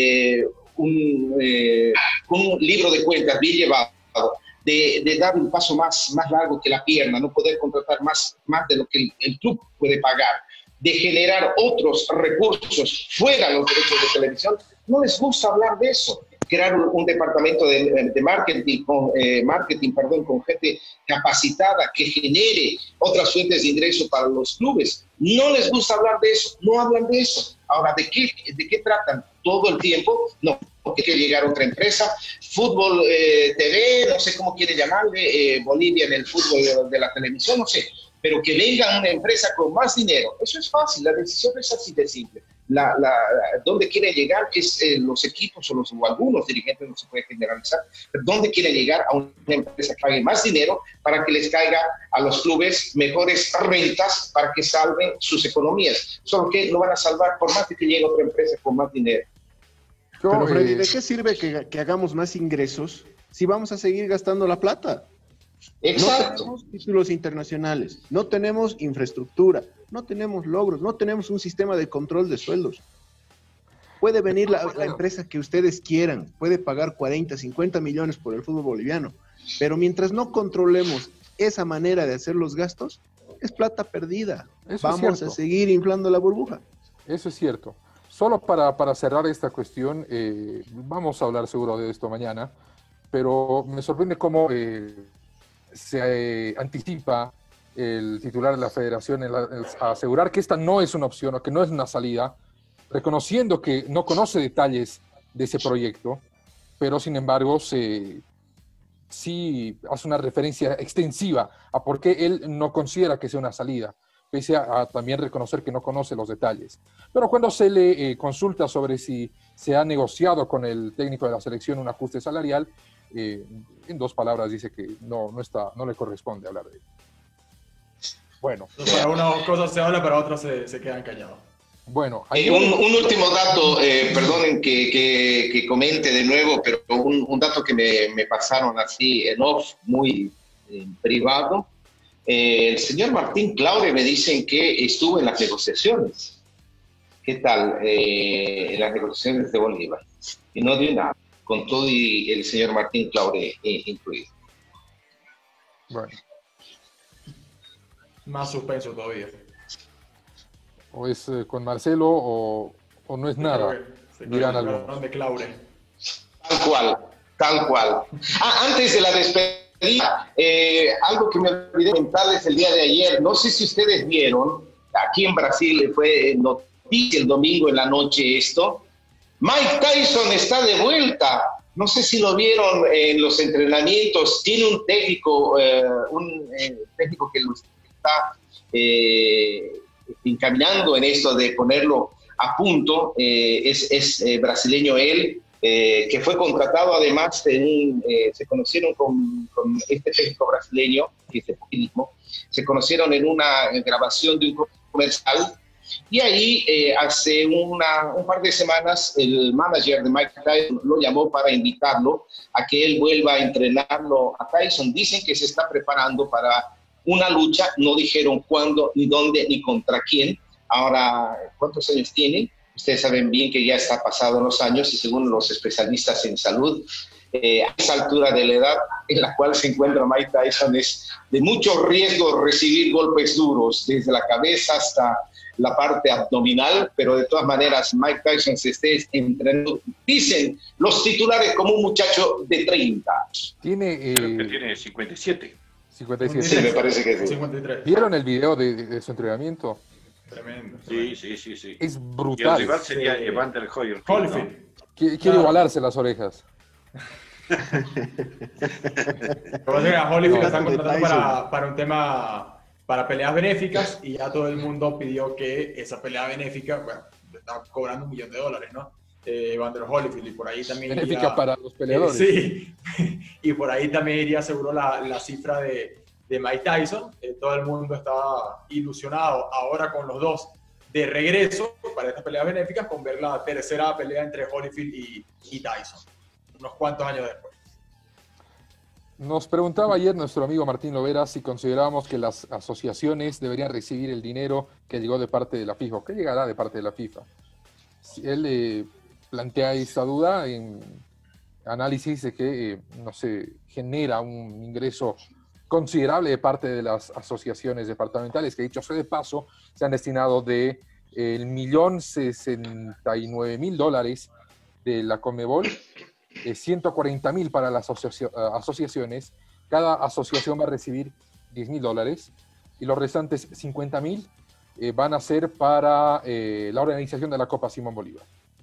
[SPEAKER 8] un libro de cuentas bien llevado, de dar un paso más largo que la pierna, no poder contratar más de lo que el club puede pagar, de generar otros recursos fuera de los derechos de televisión, no les gusta hablar de eso. Crear un departamento de marketing, con gente capacitada que genere otras fuentes de ingreso para los clubes. No les gusta hablar de eso, no hablan de eso. Ahora, ¿de qué tratan todo el tiempo? No, porque quiere llegar otra empresa, Fútbol TV, no sé cómo quiere llamarle, Bolivia en el fútbol de la televisión, no sé, pero que venga una empresa con más dinero. Eso es fácil, la decisión es así de simple. ¿Dónde quiere llegar? Es los equipos o algunos dirigentes, no se puede generalizar, pero ¿dónde quiere llegar a una empresa que pague más dinero para que les caiga a los clubes mejores rentas para que salven sus economías? Solo que no van a salvar por más de que llegue otra empresa con más dinero.
[SPEAKER 5] Pero Freddy, ¿de qué sirve que hagamos más ingresos si vamos a seguir gastando la plata?
[SPEAKER 8] Exacto.
[SPEAKER 5] No tenemos títulos internacionales, no tenemos infraestructura, no tenemos logros, no tenemos un sistema de control de sueldos. Puede venir la empresa que ustedes quieran, puede pagar 40, 50 millones por el fútbol boliviano, pero mientras no controlemos esa manera de hacer los gastos, es plata perdida. Vamos a seguir inflando la burbuja.
[SPEAKER 12] Eso es cierto. Solo para cerrar esta cuestión, vamos a hablar seguro de esto mañana, pero me sorprende cómo se anticipa el titular de la federación a asegurar que esta no es una opción o que no es una salida, reconociendo que no conoce detalles de ese proyecto, pero sin embargo sí hace una referencia extensiva a por qué él no considera que sea una salida, pese a también reconocer que no conoce los detalles. Pero cuando se le consulta sobre si se ha negociado con el técnico de la selección un ajuste salarial, en dos palabras dice que no le corresponde hablar de ello. Bueno.
[SPEAKER 3] Para unas cosas se habla, para otras se quedan callados.
[SPEAKER 12] Bueno,
[SPEAKER 8] un último dato, perdonen que comente de nuevo, pero un dato que me pasaron así en off, muy privado. El señor Martín Claure me dicen que estuvo en las negociaciones. ¿Qué tal? En las negociaciones de Bolívar. Y no dio nada, con todo y el señor Martín Claure incluido.
[SPEAKER 12] Bueno.
[SPEAKER 3] Más suspenso todavía.
[SPEAKER 12] O es con Marcelo o no es nada. Dirán algunos.
[SPEAKER 3] De Claure.
[SPEAKER 8] Tal cual. Antes de la despedida, algo que me olvidé comentarles el día de ayer, no sé si ustedes vieron, aquí en Brasil fue noticia el domingo en la noche esto, Mike Tyson está de vuelta. No sé si lo vieron en los entrenamientos. Tiene un técnico que lo está encaminando en esto de ponerlo a punto. Es brasileño él. que fue contratado además se conocieron con este técnico brasileño, que es de Poquilismo, se conocieron en una grabación de un comercial, y ahí hace un par de semanas el manager de Mike Tyson lo llamó para invitarlo a que él vuelva a entrenarlo a Tyson. Dicen que se está preparando para una lucha, no dijeron cuándo, ni dónde, ni contra quién. Ahora, ¿cuántos años tiene? Ustedes saben bien que ya está pasado los años, y según los especialistas en salud, a esa altura de la edad en la cual se encuentra Mike Tyson, es de mucho riesgo recibir golpes duros, desde la cabeza hasta la parte abdominal, pero de todas maneras Mike Tyson se esté entrenando, dicen los titulares, como un muchacho de 30.
[SPEAKER 4] Tiene 57.
[SPEAKER 12] 57.
[SPEAKER 8] Sí, me parece que sí.
[SPEAKER 3] 53.
[SPEAKER 12] ¿Vieron el video de su entrenamiento?
[SPEAKER 3] Tremendo.
[SPEAKER 4] Sí.
[SPEAKER 12] Es brutal.
[SPEAKER 4] Y el rival sería Evander Holyfield, ¿no?
[SPEAKER 12] Quiere igualarse las orejas.
[SPEAKER 3] A Holyfield están contratando para un tema, para peleas benéficas, y ya todo el mundo pidió que esa pelea benéfica, bueno, está cobrando $1 millón, ¿no? Evander Holyfield, y por ahí también
[SPEAKER 12] benéfica
[SPEAKER 3] iría,
[SPEAKER 12] para los peleadores.
[SPEAKER 3] Sí, y por ahí también iría seguro la cifra de Mike Tyson. Todo el mundo está ilusionado ahora con los dos de regreso para estas peleas benéficas, con ver la tercera pelea entre Holyfield y Tyson, unos cuantos años después.
[SPEAKER 12] Nos preguntaba ayer nuestro amigo Martín Lovera si considerábamos que las asociaciones deberían recibir el dinero que llegó de parte de la FIFA, o que llegará de parte de la FIFA. Si él plantea esta duda en análisis de que no se genera un ingreso considerable de parte de las asociaciones departamentales, que dicho sea de paso, se han destinado de $1.069.000 de la Conmebol, 140.000 para las asociaciones. Cada asociación va a recibir $10.000, y los restantes 50.000 van a ser para la organización de la Copa Simón Bolívar.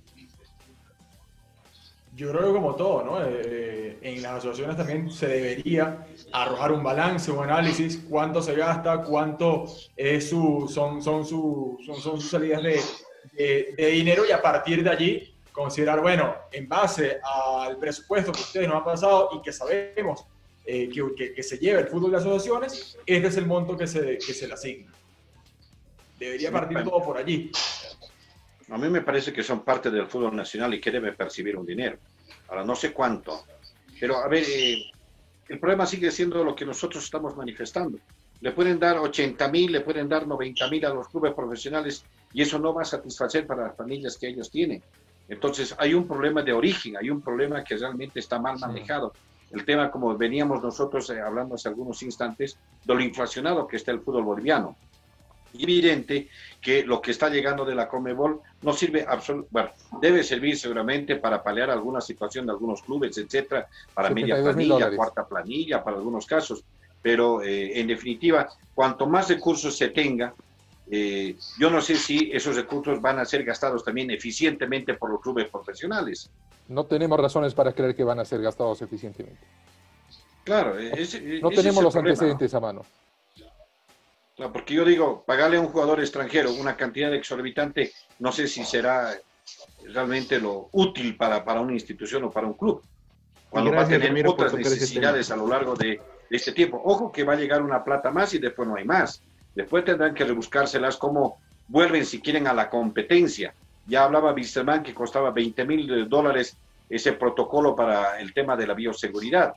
[SPEAKER 3] Yo creo que como todo, ¿no? En las asociaciones también se debería arrojar un balance, un análisis, cuánto se gasta, cuánto es son sus salidas de dinero, y a partir de allí considerar, bueno, en base al presupuesto que ustedes nos han pasado y que sabemos que se lleva el fútbol de asociaciones, este es el monto que se le asigna. Debería partir todo por allí.
[SPEAKER 4] A mí me parece que son parte del fútbol nacional y que deben percibir un dinero. Ahora, no sé cuánto. Pero, a ver, el problema sigue siendo lo que nosotros estamos manifestando. Le pueden dar 80.000, le pueden dar 90.000 a los clubes profesionales, y eso no va a satisfacer para las familias que ellos tienen. Entonces, hay un problema de origen, hay un problema que realmente está mal manejado. El tema, como veníamos nosotros hablando hace algunos instantes, de lo inflacionado que está el fútbol boliviano. Evidente que lo que está llegando de la Conmebol no sirve bueno, debe servir seguramente para paliar alguna situación de algunos clubes, etcétera, para media planilla, cuarta planilla, para algunos casos, pero en definitiva, cuanto más recursos se tenga, yo no sé si esos recursos van a ser gastados también eficientemente por los clubes profesionales.
[SPEAKER 12] No tenemos razones para creer que van a ser gastados eficientemente.
[SPEAKER 4] Claro,
[SPEAKER 12] no tenemos los antecedentes a mano.
[SPEAKER 4] Claro, porque yo digo, pagarle a un jugador extranjero una cantidad exorbitante, no sé si será realmente lo útil para una institución o para un club, cuando va a tener otras necesidades a lo largo de este tiempo. Ojo que va a llegar una plata más y después no hay más. Después tendrán que rebuscárselas cómo vuelven, si quieren, a la competencia. Ya hablaba Wisterman que costaba $20.000 ese protocolo para el tema de la bioseguridad.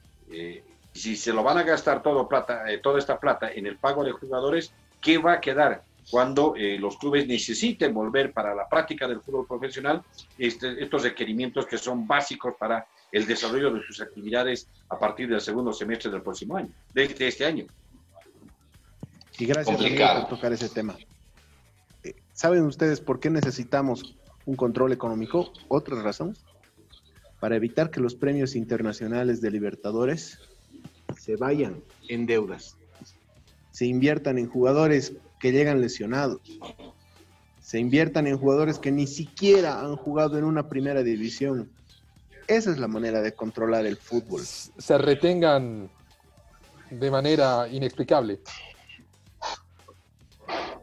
[SPEAKER 4] Si se lo van a gastar toda esta plata en el pago de jugadores, ¿qué va a quedar cuando los clubes necesiten volver para la práctica del fútbol profesional estos requerimientos que son básicos para el desarrollo de sus actividades a partir del segundo semestre del próximo año, de este año?
[SPEAKER 5] Y gracias por tocar ese tema. ¿Saben ustedes por qué necesitamos un control económico? Otra razón, para evitar que los premios internacionales de Libertadores se vayan en deudas, se inviertan en jugadores que llegan lesionados, se inviertan en jugadores que ni siquiera han jugado en una primera división. Esa es la manera de controlar el fútbol.
[SPEAKER 12] Se retengan de manera inexplicable.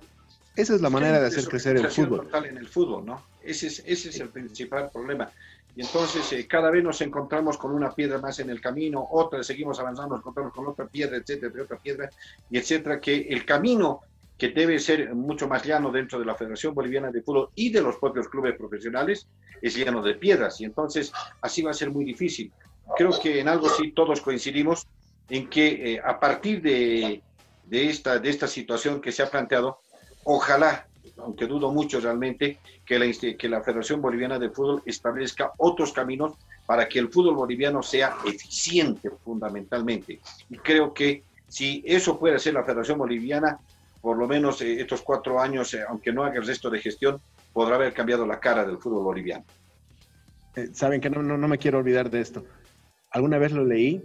[SPEAKER 5] Esa es la manera de hacer crecer el fútbol.
[SPEAKER 4] Total en el fútbol, ¿no? Ese es el principal problema. Y entonces cada vez nos encontramos con una piedra más en el camino, otra, seguimos avanzando, nos encontramos con otra piedra, etcétera, otra piedra, y etcétera, que el camino que debe ser mucho más llano dentro de la Federación Boliviana de Fútbol y de los propios clubes profesionales es lleno de piedras, y entonces así va a ser muy difícil. Creo que en algo sí todos coincidimos en que a partir de esta situación que se ha planteado, ojalá, aunque dudo mucho realmente, que la Federación Boliviana de Fútbol establezca otros caminos para que el fútbol boliviano sea eficiente fundamentalmente. Y creo que si eso puede hacer la Federación Boliviana, por lo menos estos 4 años, aunque no haga el resto de gestión, podrá haber cambiado la cara del fútbol boliviano.
[SPEAKER 5] Saben que no me quiero olvidar de esto. Alguna vez lo leí,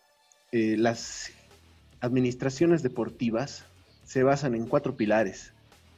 [SPEAKER 5] las administraciones deportivas se basan en 4 pilares: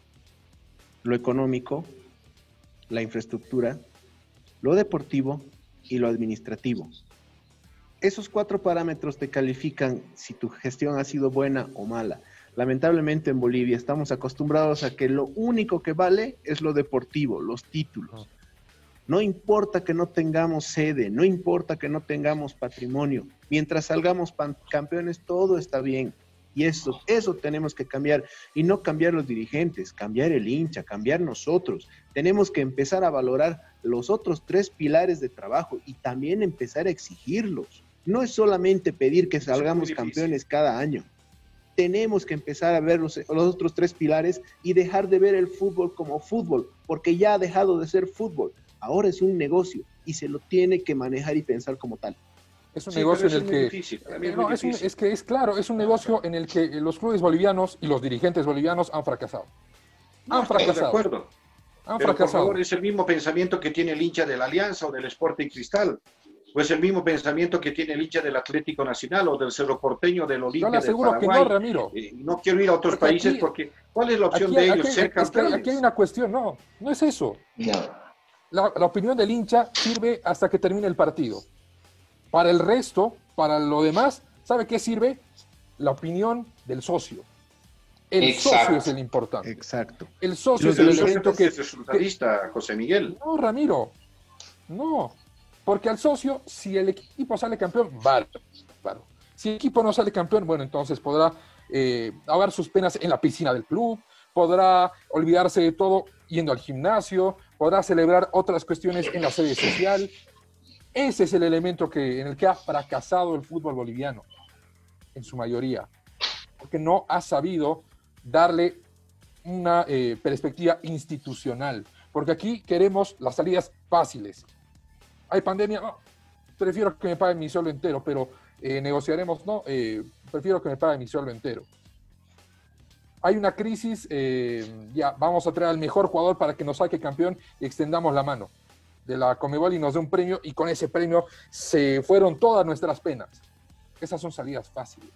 [SPEAKER 5] lo económico, la infraestructura, lo deportivo y lo administrativo. Esos 4 parámetros te califican si tu gestión ha sido buena o mala. Lamentablemente en Bolivia estamos acostumbrados a que lo único que vale es lo deportivo, los títulos. No importa que no tengamos sede, no importa que no tengamos patrimonio. Mientras salgamos campeones, todo está bien. Y eso tenemos que cambiar. Y no cambiar los dirigentes, cambiar el hincha, cambiar nosotros. Tenemos que empezar a valorar los otros 3 pilares de trabajo y también empezar a exigirlos. No es solamente pedir que salgamos campeones cada año. Tenemos que empezar a ver los otros 3 pilares y dejar de ver el fútbol como fútbol, porque ya ha dejado de ser fútbol. Ahora es un negocio y se lo tiene que manejar y pensar como tal.
[SPEAKER 12] Es un negocio en el que... es un negocio en el que los clubes bolivianos y los dirigentes bolivianos han fracasado. Han fracasado.
[SPEAKER 4] De acuerdo.
[SPEAKER 12] Han
[SPEAKER 4] Pero,
[SPEAKER 12] fracasado.
[SPEAKER 4] por favor, es el mismo pensamiento que tiene el hincha de la Alianza o del Sporting Cristal. O es el mismo pensamiento que tiene el hincha del Atlético Nacional o del Cerro Porteño, del Olimpia, del
[SPEAKER 12] aseguro
[SPEAKER 4] Paraguay.
[SPEAKER 12] Que no, Ramiro.
[SPEAKER 4] No quiero ir a otros países porque ¿cuál es la opción de ellos? Ser campeones.
[SPEAKER 12] Aquí hay una cuestión, no es eso.
[SPEAKER 8] No.
[SPEAKER 12] La opinión del hincha sirve hasta que termine el partido. Para el resto, para lo demás, ¿sabe qué sirve? La opinión del socio. El socio es el importante.
[SPEAKER 5] Exacto.
[SPEAKER 12] El socio es el elemento que...
[SPEAKER 4] es resultadista, José Miguel.
[SPEAKER 12] No, Ramiro. No. Porque al socio, si el equipo sale campeón, vale. Si el equipo no sale campeón, bueno, entonces podrá ahogar sus penas en la piscina del club, podrá olvidarse de todo yendo al gimnasio, podrá celebrar otras cuestiones en la sede social. Ese es el elemento en el que ha fracasado el fútbol boliviano, en su mayoría, porque no ha sabido darle una perspectiva institucional, porque aquí queremos las salidas fáciles. Hay pandemia, no, prefiero que me paguen mi sueldo entero, pero negociaremos, no, prefiero que me paguen mi sueldo entero. Hay una crisis, ya vamos a traer al mejor jugador para que nos saque campeón y extendamos la mano de la Conmebol y nos dé un premio, y con ese premio se fueron todas nuestras penas. Esas son salidas fáciles,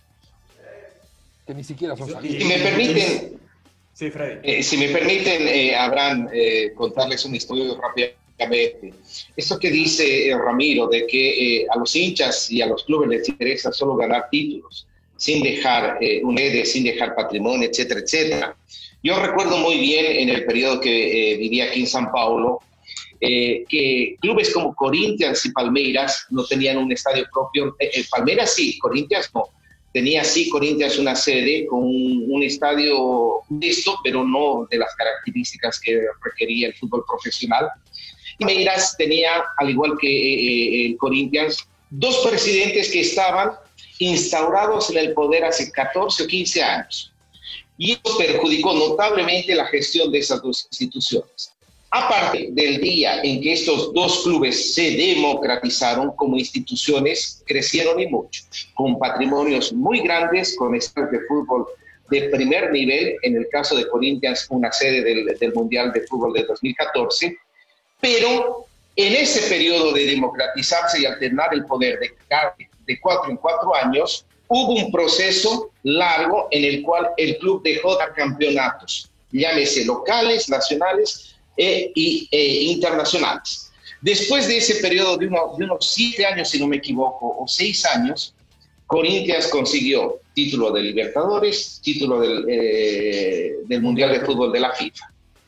[SPEAKER 12] que ni siquiera son salidas.
[SPEAKER 8] Si me permiten,
[SPEAKER 3] sí, Freddy.
[SPEAKER 8] Si me permiten, Abraham, contarles una historia rápidamente. Esto que dice Ramiro, de que a los hinchas y a los clubes les interesa solo ganar títulos, sin dejar un sede, sin dejar patrimonio, etcétera, etcétera. Yo recuerdo muy bien en el periodo que vivía aquí en San Paulo, que clubes como Corinthians y Palmeiras no tenían un estadio propio. Palmeiras sí, Corinthians no. Tenía sí Corinthians una sede con un estadio listo, pero no de las características que requería el fútbol profesional. Y Palmeiras tenía, al igual que el Corinthians, 2 presidentes que estaban instaurados en el poder hace 14 o 15 años. Y eso perjudicó notablemente la gestión de esas 2 instituciones. Aparte del día en que estos 2 clubes se democratizaron como instituciones, crecieron y mucho, con patrimonios muy grandes, con estadios de fútbol de primer nivel, en el caso de Corinthians, una sede del Mundial de Fútbol de 2014, pero en ese periodo de democratizarse y alternar el poder de 4 en 4 años, hubo un proceso largo en el cual el club dejó de dar campeonatos, llámese locales, nacionales internacionales. Después de ese periodo de unos 7 años, si no me equivoco, o 6 años, Corinthians consiguió título de Libertadores, título del Mundial de Fútbol de la FIFA.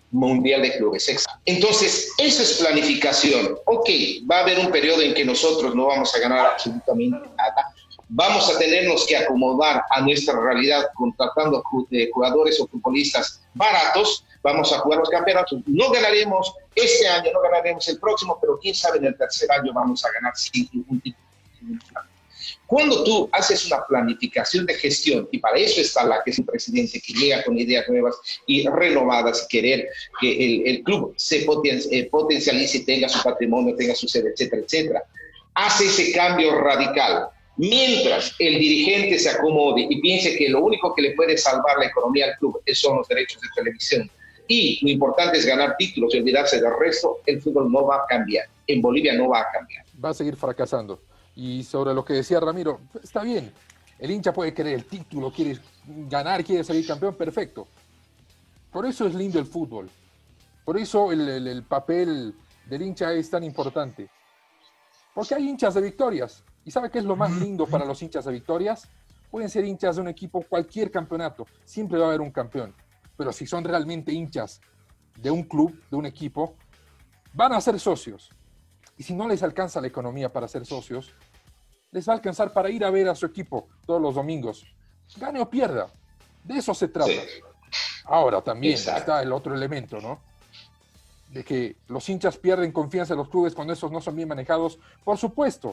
[SPEAKER 8] Mundial de Clubes. Entonces, eso es planificación. Ok, va a haber un periodo en que nosotros no vamos a ganar absolutamente nada. Vamos a tenernos que acomodar a nuestra realidad contratando jugadores o futbolistas baratos. Vamos a jugar los campeonatos. No ganaremos este año, no ganaremos el próximo, pero quién sabe en el tercer año vamos a ganar sin ningún tipo de... Cuando tú haces una planificación de gestión, y para eso está la que es un presidente que llega con ideas nuevas y renovadas, querer que el club se potencialice, tenga su patrimonio, tenga su sede, etcétera, etcétera, hace ese cambio radical. Mientras el dirigente se acomode y piense que lo único que le puede salvar la economía al club son los derechos de televisión y lo importante es ganar títulos y olvidarse del resto, el fútbol no va a cambiar. En Bolivia no va a cambiar.
[SPEAKER 12] Va a seguir fracasando. Y sobre lo que decía Ramiro, está bien. El hincha puede querer el título, quiere ganar, quiere salir campeón, perfecto. Por eso es lindo el fútbol. Por eso el papel del hincha es tan importante. Porque hay hinchas de victorias. ¿Y sabe qué es lo más lindo para los hinchas de victorias? Pueden ser hinchas de un equipo, cualquier campeonato. Siempre va a haber un campeón. Pero si son realmente hinchas de un club, de un equipo, van a ser socios. Y si no les alcanza la economía para ser socios, les va a alcanzar para ir a ver a su equipo todos los domingos. Gane o pierda. De eso se trata. Sí. Ahora también está el otro elemento, ¿no? De que los hinchas pierden confianza en los clubes cuando esos no son bien manejados. Por supuesto.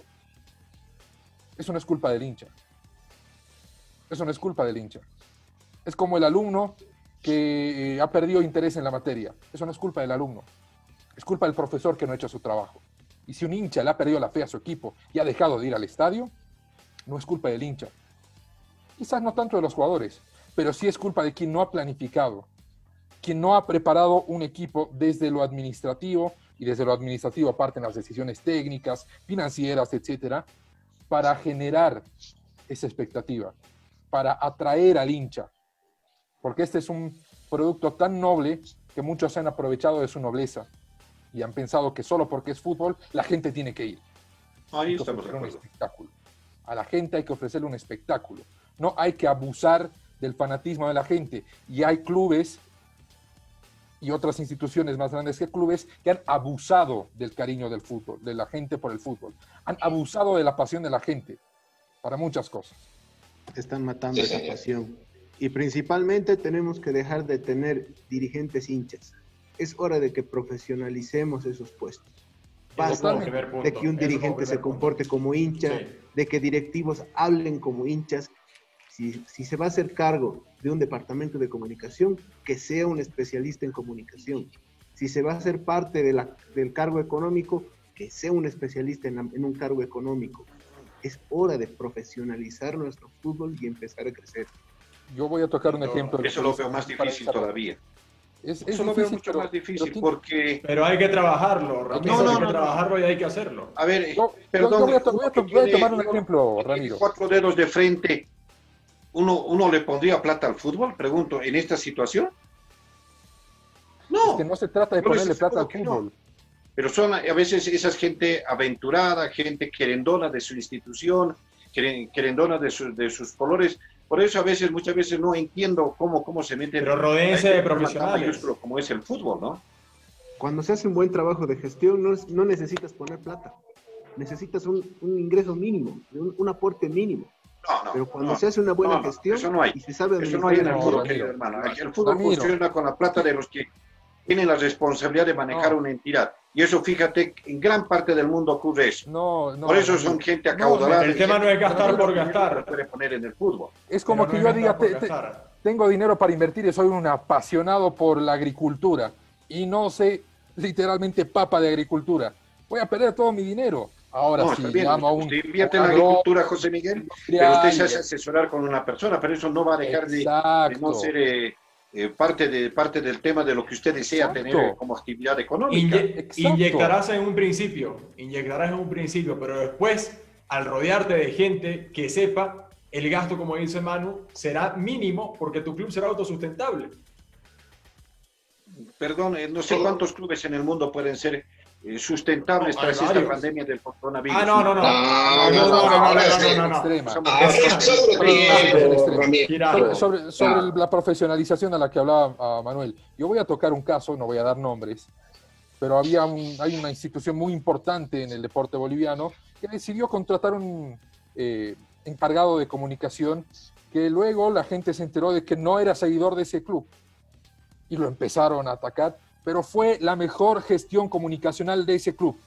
[SPEAKER 12] Eso no es culpa del hincha. Eso no es culpa del hincha. Es como el alumno que ha perdido interés en la materia. Eso no es culpa del alumno. Es culpa del profesor que no ha hecho su trabajo. Y si un hincha le ha perdido la fe a su equipo y ha dejado de ir al estadio, no es culpa del hincha. Quizás no tanto de los jugadores, pero sí es culpa de quien no ha planificado, quien no ha preparado un equipo desde lo administrativo, y desde lo administrativo parten las decisiones técnicas, financieras, etcétera, para generar esa expectativa, para atraer al hincha. Porque este es un producto tan noble que muchos se han aprovechado de su nobleza y han pensado que solo porque es fútbol la gente tiene que ir.
[SPEAKER 4] Ahí estamos de acuerdo.
[SPEAKER 12] Un espectáculo. A la gente hay que ofrecerle un espectáculo. No hay que abusar del fanatismo de la gente. Y hay clubes y otras instituciones más grandes que clubes que han abusado del cariño del fútbol, de la gente por el fútbol. Han abusado de la pasión de la gente para muchas cosas.
[SPEAKER 5] Están matando esa pasión. Y principalmente tenemos que dejar de tener dirigentes hinchas. Es hora de que profesionalicemos esos puestos. Basta de que un dirigente se comporte como hincha, de que directivos hablen como hinchas. Si se va a hacer cargo de un departamento de comunicación, que sea un especialista en comunicación. Si se va a hacer parte del cargo económico, que sea un especialista en un cargo económico. Es hora de profesionalizar nuestro fútbol y empezar a crecer.
[SPEAKER 12] Yo voy a tocar un ejemplo.
[SPEAKER 4] Eso lo veo más difícil todavía.
[SPEAKER 12] Eso
[SPEAKER 4] lo veo mucho más difícil porque...
[SPEAKER 3] Pero hay que trabajarlo, Ramiro. Hay que trabajarlo y hay que hacerlo.
[SPEAKER 4] A ver,
[SPEAKER 12] perdón. Voy a tomar un ejemplo, Ramiro.
[SPEAKER 4] 4 dedos de frente, ¿uno le pondría plata al fútbol? Pregunto, ¿en esta situación? No.
[SPEAKER 12] Es que no se trata de ponerle plata al fútbol.
[SPEAKER 4] No. Pero son a veces esa gente aventurada, gente querendona de su institución, querendona de sus colores. Por eso muchas veces no entiendo cómo se meten.
[SPEAKER 3] Pero rodéense de profesionales.
[SPEAKER 4] Como es el fútbol, ¿no?
[SPEAKER 5] Cuando se hace un buen trabajo de gestión, no necesitas poner plata. Necesitas un ingreso mínimo, un aporte mínimo. Pero cuando se hace una buena gestión,
[SPEAKER 4] eso no hay.
[SPEAKER 5] Y se sabe
[SPEAKER 4] eso no hay en el fútbol, hermano. El fútbol funciona con la plata de los que tienen la responsabilidad de manejar una entidad. Y eso, fíjate, en gran parte del mundo ocurre eso. Por eso son gente acaudalada.
[SPEAKER 3] El tema no es gastar por gastar.
[SPEAKER 4] Puede poner en el fútbol.
[SPEAKER 12] Es como que yo diga, tengo dinero para invertir y soy un apasionado por la agricultura y no sé literalmente papa de agricultura. Voy a perder todo mi dinero. Ahora sí, llamo a un...
[SPEAKER 4] Usted invierte en la agricultura, José Miguel, pero usted se hace asesorar con una persona, pero eso no va a dejar de no ser... parte del tema de lo que usted desea tener como actividad económica.
[SPEAKER 3] Inyectarás en un principio, pero después, al rodearte de gente que sepa, el gasto, como dice Manu, será mínimo porque tu club será autosustentable.
[SPEAKER 4] Perdón, no sé cuántos clubes en el mundo pueden ser sustentables tras esta pandemia del coronavirus.
[SPEAKER 3] No.
[SPEAKER 12] Sobre la profesionalización a la que hablaba Manuel, yo voy a tocar un caso, no voy a dar nombres, pero hay una institución muy importante en el deporte boliviano que decidió contratar un encargado de comunicación que luego la gente se enteró de que no era seguidor de ese club y lo empezaron a atacar, pero fue la mejor gestión comunicacional de ese club.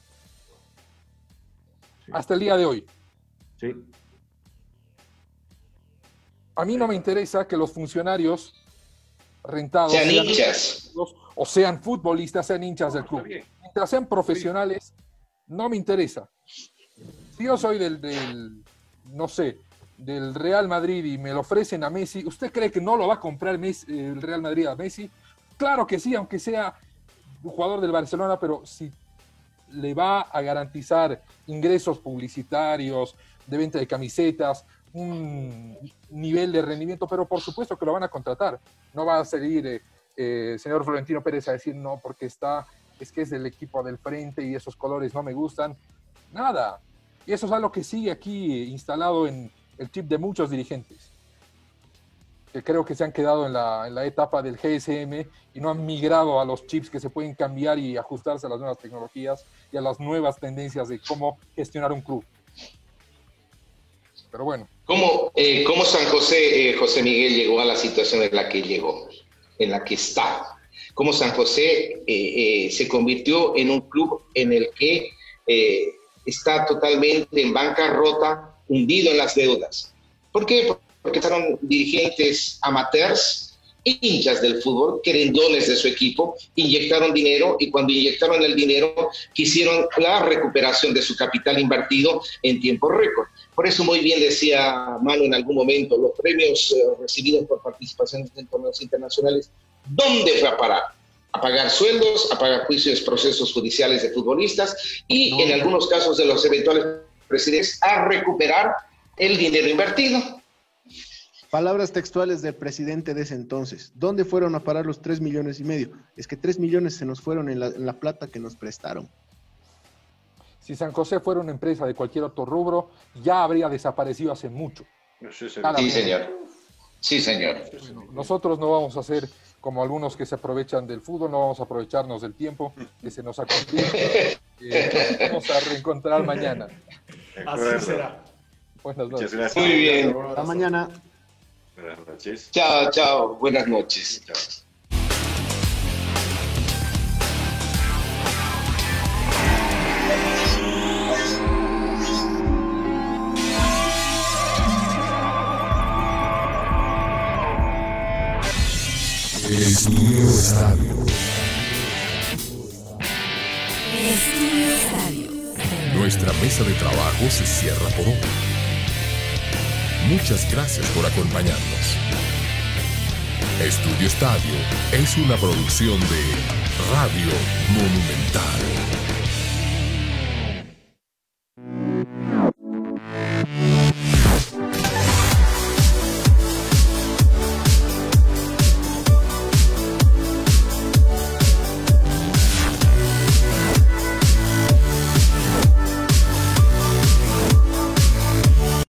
[SPEAKER 12] Sí. Hasta el día de hoy.
[SPEAKER 4] Sí.
[SPEAKER 12] A mí no me interesa que los funcionarios rentados
[SPEAKER 8] sean hinchas
[SPEAKER 12] o sean futbolistas, sean hinchas del club. Mientras sean profesionales, no me interesa. Si yo soy del Real Madrid y me lo ofrecen a Messi, ¿usted cree que no lo va a comprar el Real Madrid a Messi? Claro que sí, aunque sea un jugador del Barcelona, pero si le va a garantizar ingresos publicitarios, de venta de camisetas, un nivel de rendimiento, pero por supuesto que lo van a contratar. No va a salir señor Florentino Pérez a decir no, porque es que es del equipo del frente y esos colores no me gustan. Nada. Y eso es algo que sigue aquí instalado en el chip de muchos dirigentes, que creo que se han quedado en la etapa del GSM y no han migrado a los chips que se pueden cambiar y ajustarse a las nuevas tecnologías y a las nuevas tendencias de cómo gestionar un club. Pero bueno.
[SPEAKER 8] ¿Cómo San José, José Miguel, llegó a la situación en la que llegó, en la que está? ¿Cómo San José se convirtió en un club en el que está totalmente en bancarrota, hundido en las deudas? ¿Por qué? Porque fueron dirigentes amateurs, hinchas del fútbol, querendones de su equipo, inyectaron dinero y cuando inyectaron el dinero quisieron la recuperación de su capital invertido en tiempo récord. Por eso muy bien decía Manu en algún momento, los premios recibidos por participaciones en torneos internacionales, ¿dónde fue a parar? A pagar sueldos, a pagar juicios, procesos judiciales de futbolistas y en algunos casos de los eventuales presidentes a recuperar el dinero invertido.
[SPEAKER 5] Palabras textuales del presidente de ese entonces. ¿Dónde fueron a parar los 3,5 millones? Es que 3 millones se nos fueron en la plata que nos prestaron.
[SPEAKER 12] Si San José fuera una empresa de cualquier otro rubro, ya habría desaparecido hace mucho.
[SPEAKER 8] Sí, señor. Sí, señor.
[SPEAKER 12] Nosotros no vamos a ser como algunos que se aprovechan del fútbol, no vamos a aprovecharnos del tiempo que se nos ha cumplido. Nos vamos a reencontrar mañana.
[SPEAKER 3] Así será.
[SPEAKER 12] Buenas noches.
[SPEAKER 8] Muchas gracias. Muy bien.
[SPEAKER 5] Hasta mañana.
[SPEAKER 4] Buenas noches.
[SPEAKER 8] Chao, chao. Buenas noches.
[SPEAKER 4] Chao.
[SPEAKER 1] Estudio Estadio.
[SPEAKER 24] Estudio Estadio.
[SPEAKER 1] Nuestra mesa de trabajo se cierra por hoy. Muchas gracias por acompañarnos. Estudio Estadio es una producción de Radio Monumental.